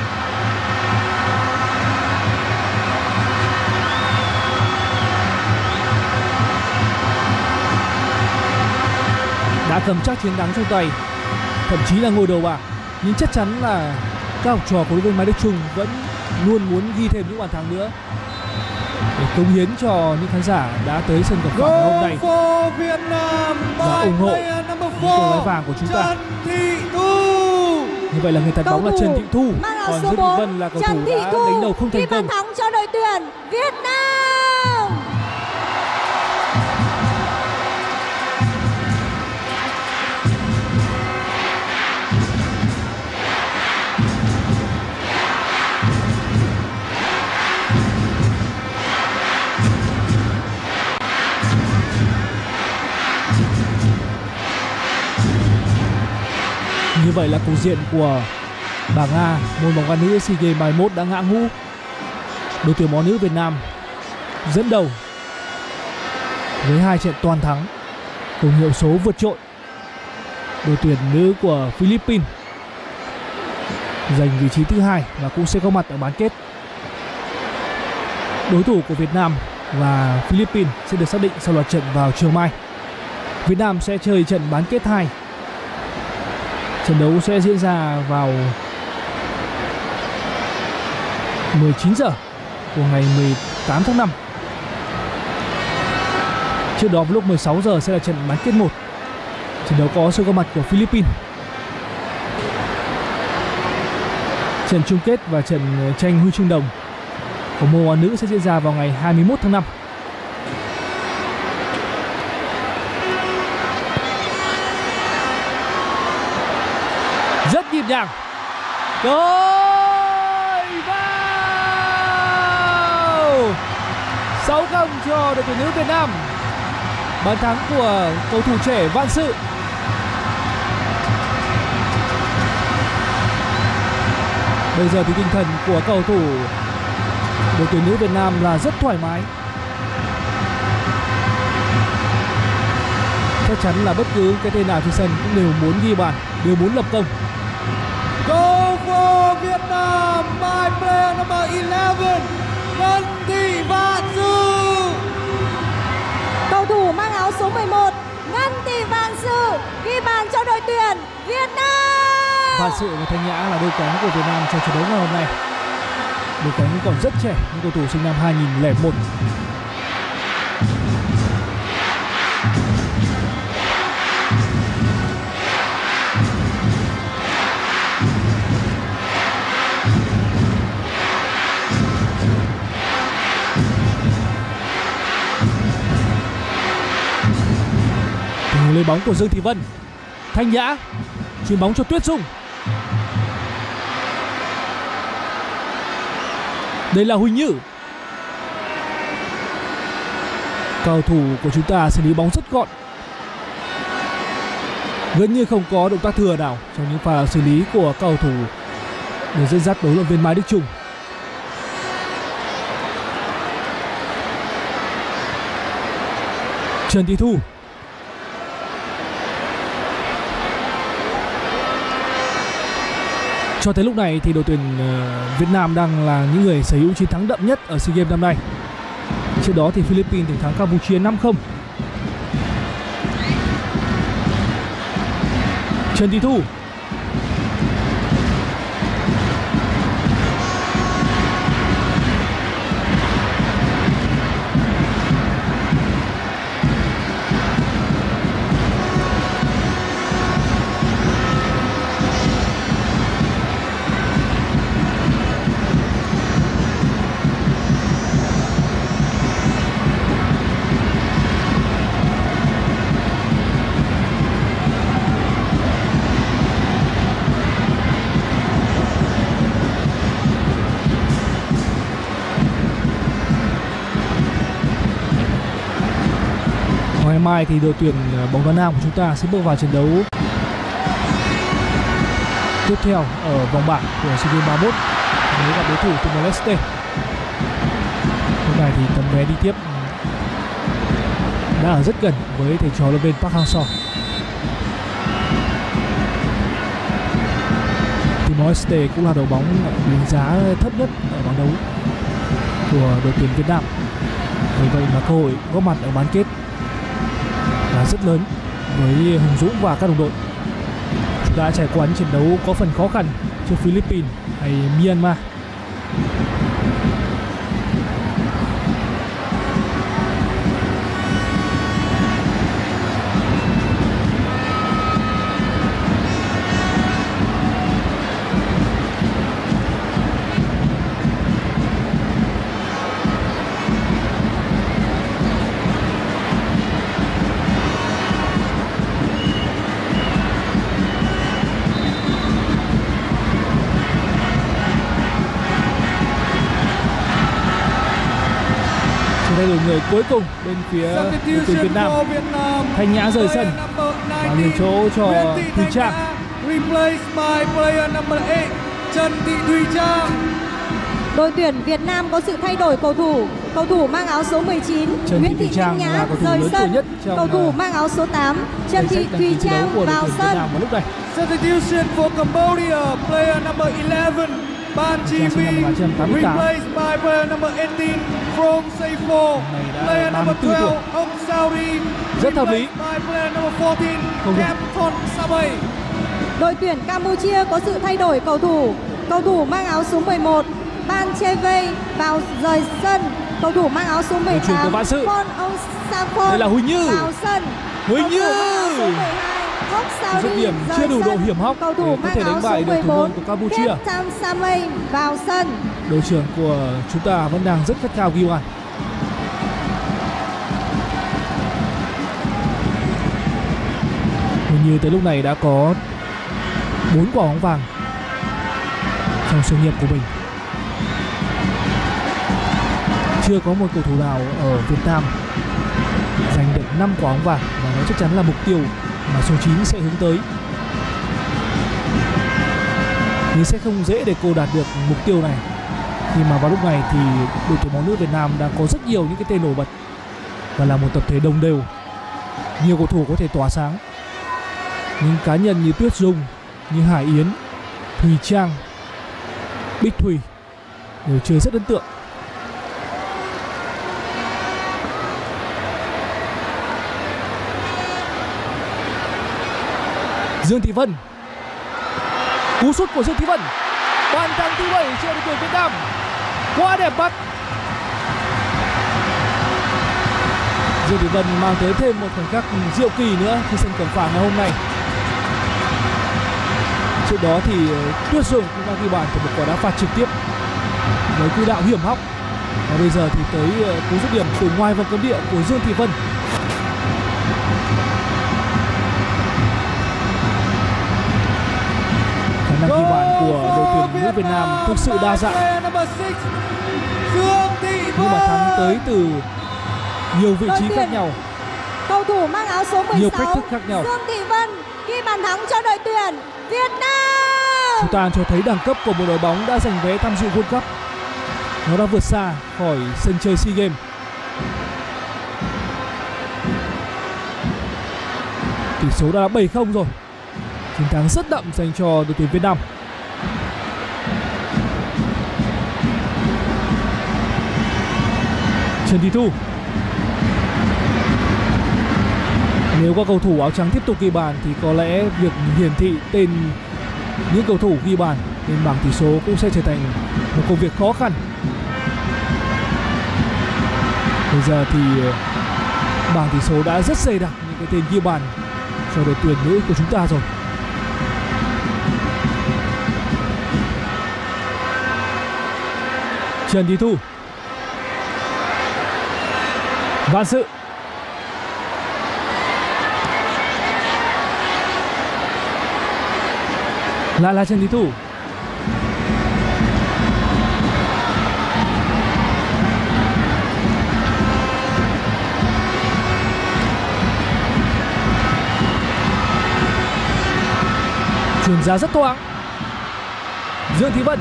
Đã cầm chắc chiến thắng trong tay, thậm chí là ngôi đầu bảng, nhưng chắc chắn là các học trò của đội viên Mai Đức Chung vẫn luôn muốn ghi thêm những bàn thắng nữa để cống hiến cho những khán giả đã tới sân gặp phải hôm nay và ủng hộ những cô gái vàng của chúng ta. Như vậy là người tạt bóng là Trần Thị Thu, còn Dương Thị Vân là cầu thủ đã đánh đầu không thành công. Bàn thắng cho đội tuyển Việt Nam. Như vậy là cục diện của bảng A môn bóng đá nữ SEA Games ba mươi mốt đã ngã ngũ. Đội tuyển bóng nữ Việt Nam dẫn đầu với hai trận toàn thắng cùng hiệu số vượt trội. Đội tuyển nữ của Philippines giành vị trí thứ hai và cũng sẽ có mặt ở bán kết. Đối thủ của Việt Nam và Philippines sẽ được xác định sau loạt trận vào chiều mai. Việt Nam sẽ chơi trận bán kết hai. Trận đấu sẽ diễn ra vào mười chín giờ của ngày mười tám tháng năm. Trước đó vào lúc mười sáu giờ sẽ là trận bán kết một. Trận đấu có sự góp mặt của Philippines. Trận chung kết và trận tranh huy chương đồng của môn bóng nữ sẽ diễn ra vào ngày hai mươi mốt tháng năm. Rất nhịp nhàng. Rồi vào. sáu không cho đội tuyển nữ Việt Nam. Bàn thắng của cầu thủ trẻ Văn Sự. Bây giờ thì tinh thần của cầu thủ đội tuyển nữ Việt Nam là rất thoải mái. Chắc chắn là bất cứ cái tên nào trên sân cũng đều muốn ghi bàn, đều muốn lập công. Goal for Vietnam by player number eleven, Ngân Thị Vạn Sư. Cầu thủ mang áo số mười một, Ngân Thị Vạn Sư ghi bàn cho đội tuyển Việt Nam. Vạn Sự và Thanh Nhã là đôi cánh của Việt Nam trong trận đấu ngày hôm nay. Đôi cánh còn rất trẻ, những cầu thủ sinh năm hai nghìn lẻ một. Lấy bóng của Dương Thị Vân, Thanh Nhã chuyền bóng cho Tuyết Dung. Đây là Huỳnh Như. Cầu thủ của chúng ta xử lý bóng rất gọn, gần như không có động tác thừa nào trong những pha xử lý của cầu thủ để dẫn dắt đấu luyện viên Mai Đức Chung. Trần Thị Thu. Cho tới lúc này thì đội tuyển Việt Nam đang là những người sở hữu chiến thắng đậm nhất ở SEA Games năm nay. Trước đó thì Philippines từng thắng Campuchia năm không. Trần Thị Thu. Ngày mai thì đội tuyển bóng đá nam của chúng ta sẽ bước vào trận đấu tiếp theo ở vòng bảng của SEA Games ba mươi mốt với gặp đối thủ Timor Leste. Hôm nay thì tấm vé đi tiếp đã ở rất gần với thầy trò huấn luyện viên Park Hang-seo. Timor Leste cũng là đội bóng đánh giá thấp nhất ở bảng đấu của đội tuyển Việt Nam. Vì vậy mà cơ hội góp mặt ở bán kết là rất lớn với Hùng Dũng và các đồng đội. Chúng ta đã trải qua những trận đấu có phần khó khăn trước Philippines hay Myanmar. Đây là người cuối cùng bên phía đội tuyển Việt Nam. Thanh Nhã rời sân và nhường chỗ cho Thùy Trang. Replaced by player number eight, Trần Thị Thùy Trang. Đội tuyển Việt Nam có sự thay đổi cầu thủ. Cầu thủ mang áo số mười chín, Nguyễn Thị Thanh Nhã rời sân. Cầu thủ mang áo số tám, Trần Thị Thùy Trang vào sân. Substitution for Cambodia, player number eleven, Ban Chi Vi, replaced by player number eighteen, from Seifor, player number twelve, Ông Sauri, rất hợp lý. by player number fourteen, Capton Sabay. Đội tuyển Campuchia có sự thay đổi cầu thủ. Cầu thủ mang áo số mười một, Ban Che Vây vào rời sân. Cầu thủ mang áo số mười tám, Pon Ông Saphon đây là Huỳnh Như vào sân. Huỳnh Như dứt điểm chưa đủ độ hiểm hóc cầu thủ để có thể đánh bại được thủ môn của Campuchia. Tam Samay vào sân. Đội trưởng của chúng ta vẫn đang rất khát khao ghi bàn. Huỳnh Như tới lúc này đã có bốn quả bóng vàng trong sự nghiệp của mình. Chưa có một cầu thủ nào ở Việt Nam giành được năm quả bóng vàng và nó chắc chắn là mục tiêu mà số chín sẽ hướng tới. nhưng sẽ không dễ để cô đạt được mục tiêu này, khi mà vào lúc này thì đội tuyển bóng nữ Việt Nam đang có rất nhiều những cái tên nổi bật và là một tập thể đồng đều, nhiều cầu thủ có thể tỏa sáng. Những cá nhân như Tuyết Dung, như Hải Yến, Thùy Trang, Bích Thùy đều chơi rất ấn tượng. Dương Thị Vân, cú sút của Dương Thị Vân, bàn thắng thứ bảy cho đội tuyển Việt Nam, quá đẹp mắt. Dương Thị Vân mang tới thêm một khoảnh khắc diệu kỳ nữa trên sân Cẩm Phả ngày hôm nay. Trước đó thì Tuyết Dung cũng đã ghi bàn từ một quả đá phạt trực tiếp với cú đạo hiểm hóc, và bây giờ thì tới cú dứt điểm từ ngoài vòng cấm địa của Dương Thị Vân. Khả năng ghi bàn của đội tuyển nữ Việt Nam thực sự đa dạng, nhưng mà thắng tới từ nhiều vị trí khác nhau, cầu thủ mang áo số mười sáu, nhiều cách thức khác nhau. Dương Thị Vân ghi bàn thắng cho đội tuyển Việt Nam. Chúng ta cho thấy đẳng cấp của một đội bóng đã giành vé tham dự World Cup. Nó đã vượt xa khỏi sân chơi SEA Games. Tỷ số đã là bảy không rồi. Chiến thắng rất đậm dành cho đội tuyển Việt Nam. Trần Thị Thu. Nếu các cầu thủ áo trắng tiếp tục ghi bàn thì có lẽ việc hiển thị tên những cầu thủ ghi bàn trên bảng tỷ số cũng sẽ trở thành một công việc khó khăn. Bây giờ thì bảng tỷ số đã rất dày đặc những cái tên ghi bàn cho đội tuyển nữ của chúng ta rồi. Trần Thị Thu, Vạn Sự, lại là Trần Thị Thu, chuyển ra rất thoáng. Dương Thị Vân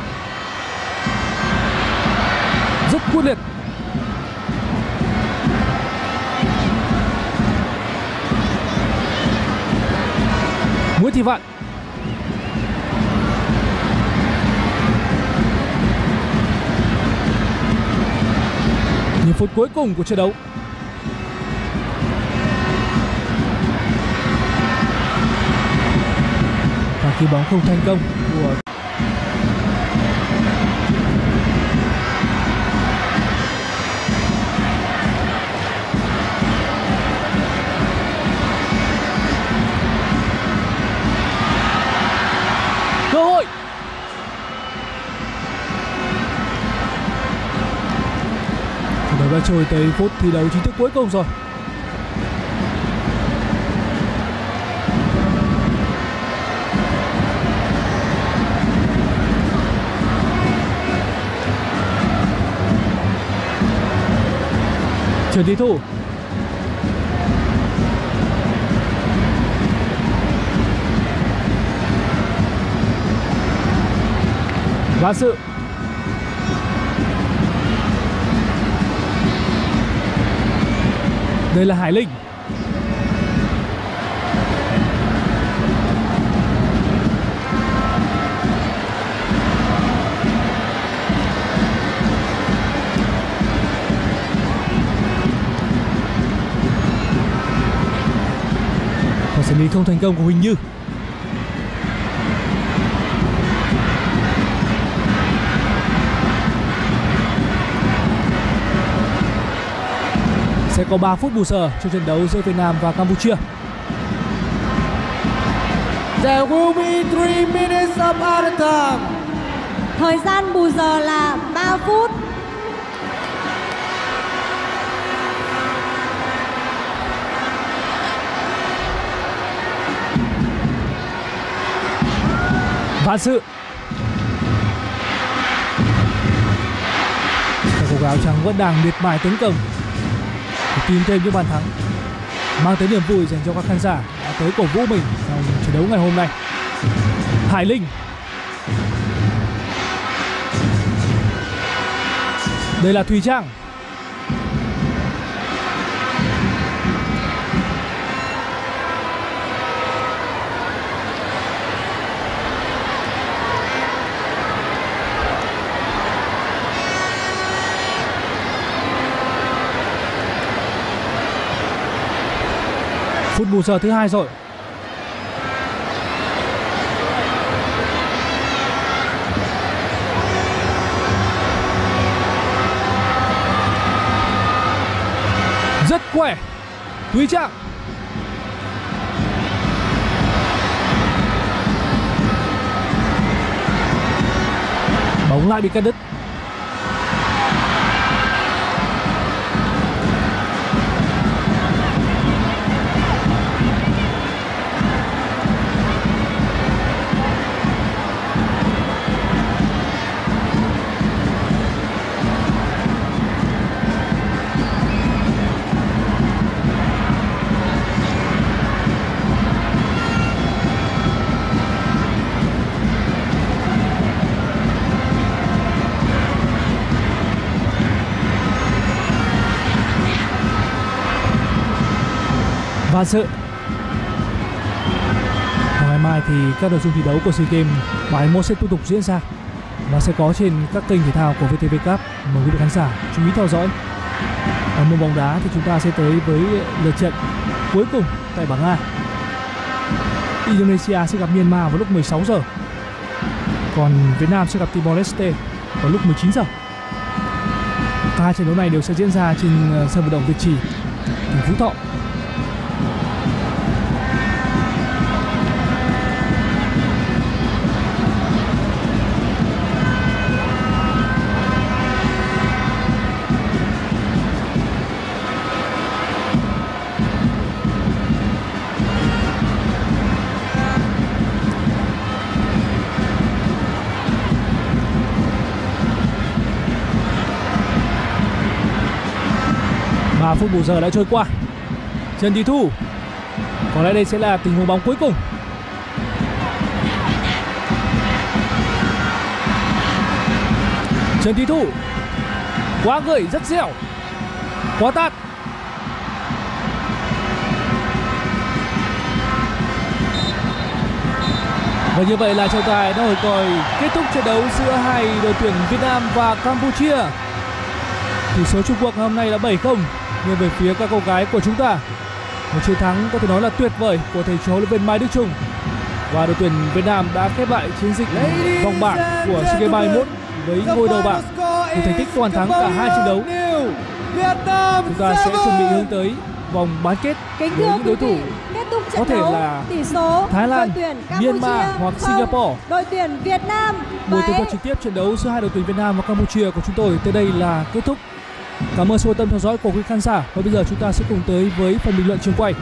rất quyết liệt. Nguyễn Thị Vạn, những phút cuối cùng của trận đấu. Và khi bóng không thành công của cơ hội. Trận đấu đã trôi tới phút thi đấu chính thức cuối cùng rồi. Trần Thị Thu, Vạn Sự, đây là Hải Linh, và xử lý không thành công của Huỳnh Như. Sẽ có ba phút bù giờ cho trận đấu giữa Việt Nam và Campuchia. There will be three minutes of added time. Thời gian bù giờ là ba phút. Vạn Sự, các cầu thủ áo trắng vẫn đang miệt mài tấn công để tìm thêm những bàn thắng, mang tới niềm vui dành cho các khán giả đã tới cổ vũ mình trong trận đấu ngày hôm nay. Hải Linh, Đây là Thùy Trang. Phút bù giờ thứ hai rồi. Rất khỏe Thúy Trạng. Bóng lại bị cắt đứt. Và sự vào ngày mai thì các nội dung thi đấu của SEA Games ba mươi mốt sẽ tiếp tục diễn ra và sẽ có trên các kênh thể thao của vê tê vê Cup. Mời quý vị khán giả chú ý theo dõi. Ở môn bóng đá thì chúng ta sẽ tới với lượt trận cuối cùng tại bảng A. Indonesia sẽ gặp Myanmar vào lúc mười sáu giờ, còn Việt Nam sẽ gặp Timor Leste vào lúc mười chín giờ. Cả hai trận đấu này đều sẽ diễn ra trên sân vận động Việt Trì, tỉnh Phú Thọ. ba phút bù giờ đã trôi qua. Trần Thị Thu, có lẽ đây sẽ là tình huống bóng cuối cùng. Trần Thị Thu quá gửi, rất dẻo, quá tát. Và như vậy là trọng tài đã hồi còi kết thúc trận đấu giữa hai đội tuyển Việt Nam và Campuchia. Tỷ số chung cuộc hôm nay là bảy không nghiêng về phía các cô gái của chúng ta. Một chiến thắng có thể nói là tuyệt vời của thầy trò huấn luyện viên Mai Đức Chung. Và đội tuyển Việt Nam đã khép lại chiến dịch vòng bảng của SEA Games ba mươi mốt với ngôi đầu bảng, một thành tích hoàn thắng cả hai trận đấu. Chúng ta sẽ chuẩn bị hướng tới vòng bán kết với những đối thủ có thể là tỷ số Thái Lan, đội tuyển Myanmar hoặc không, Singapore. đội tuyển Việt Nam. Buổi tường thuật trực tiếp trận đấu giữa hai đội tuyển Việt Nam và Campuchia của chúng tôi tới đây là kết thúc. Cảm ơn sự quan tâm theo dõi của quý khán giả. Và bây giờ chúng ta sẽ cùng tới với phần bình luận trường quay.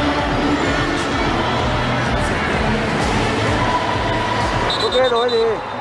Ok rồi gì?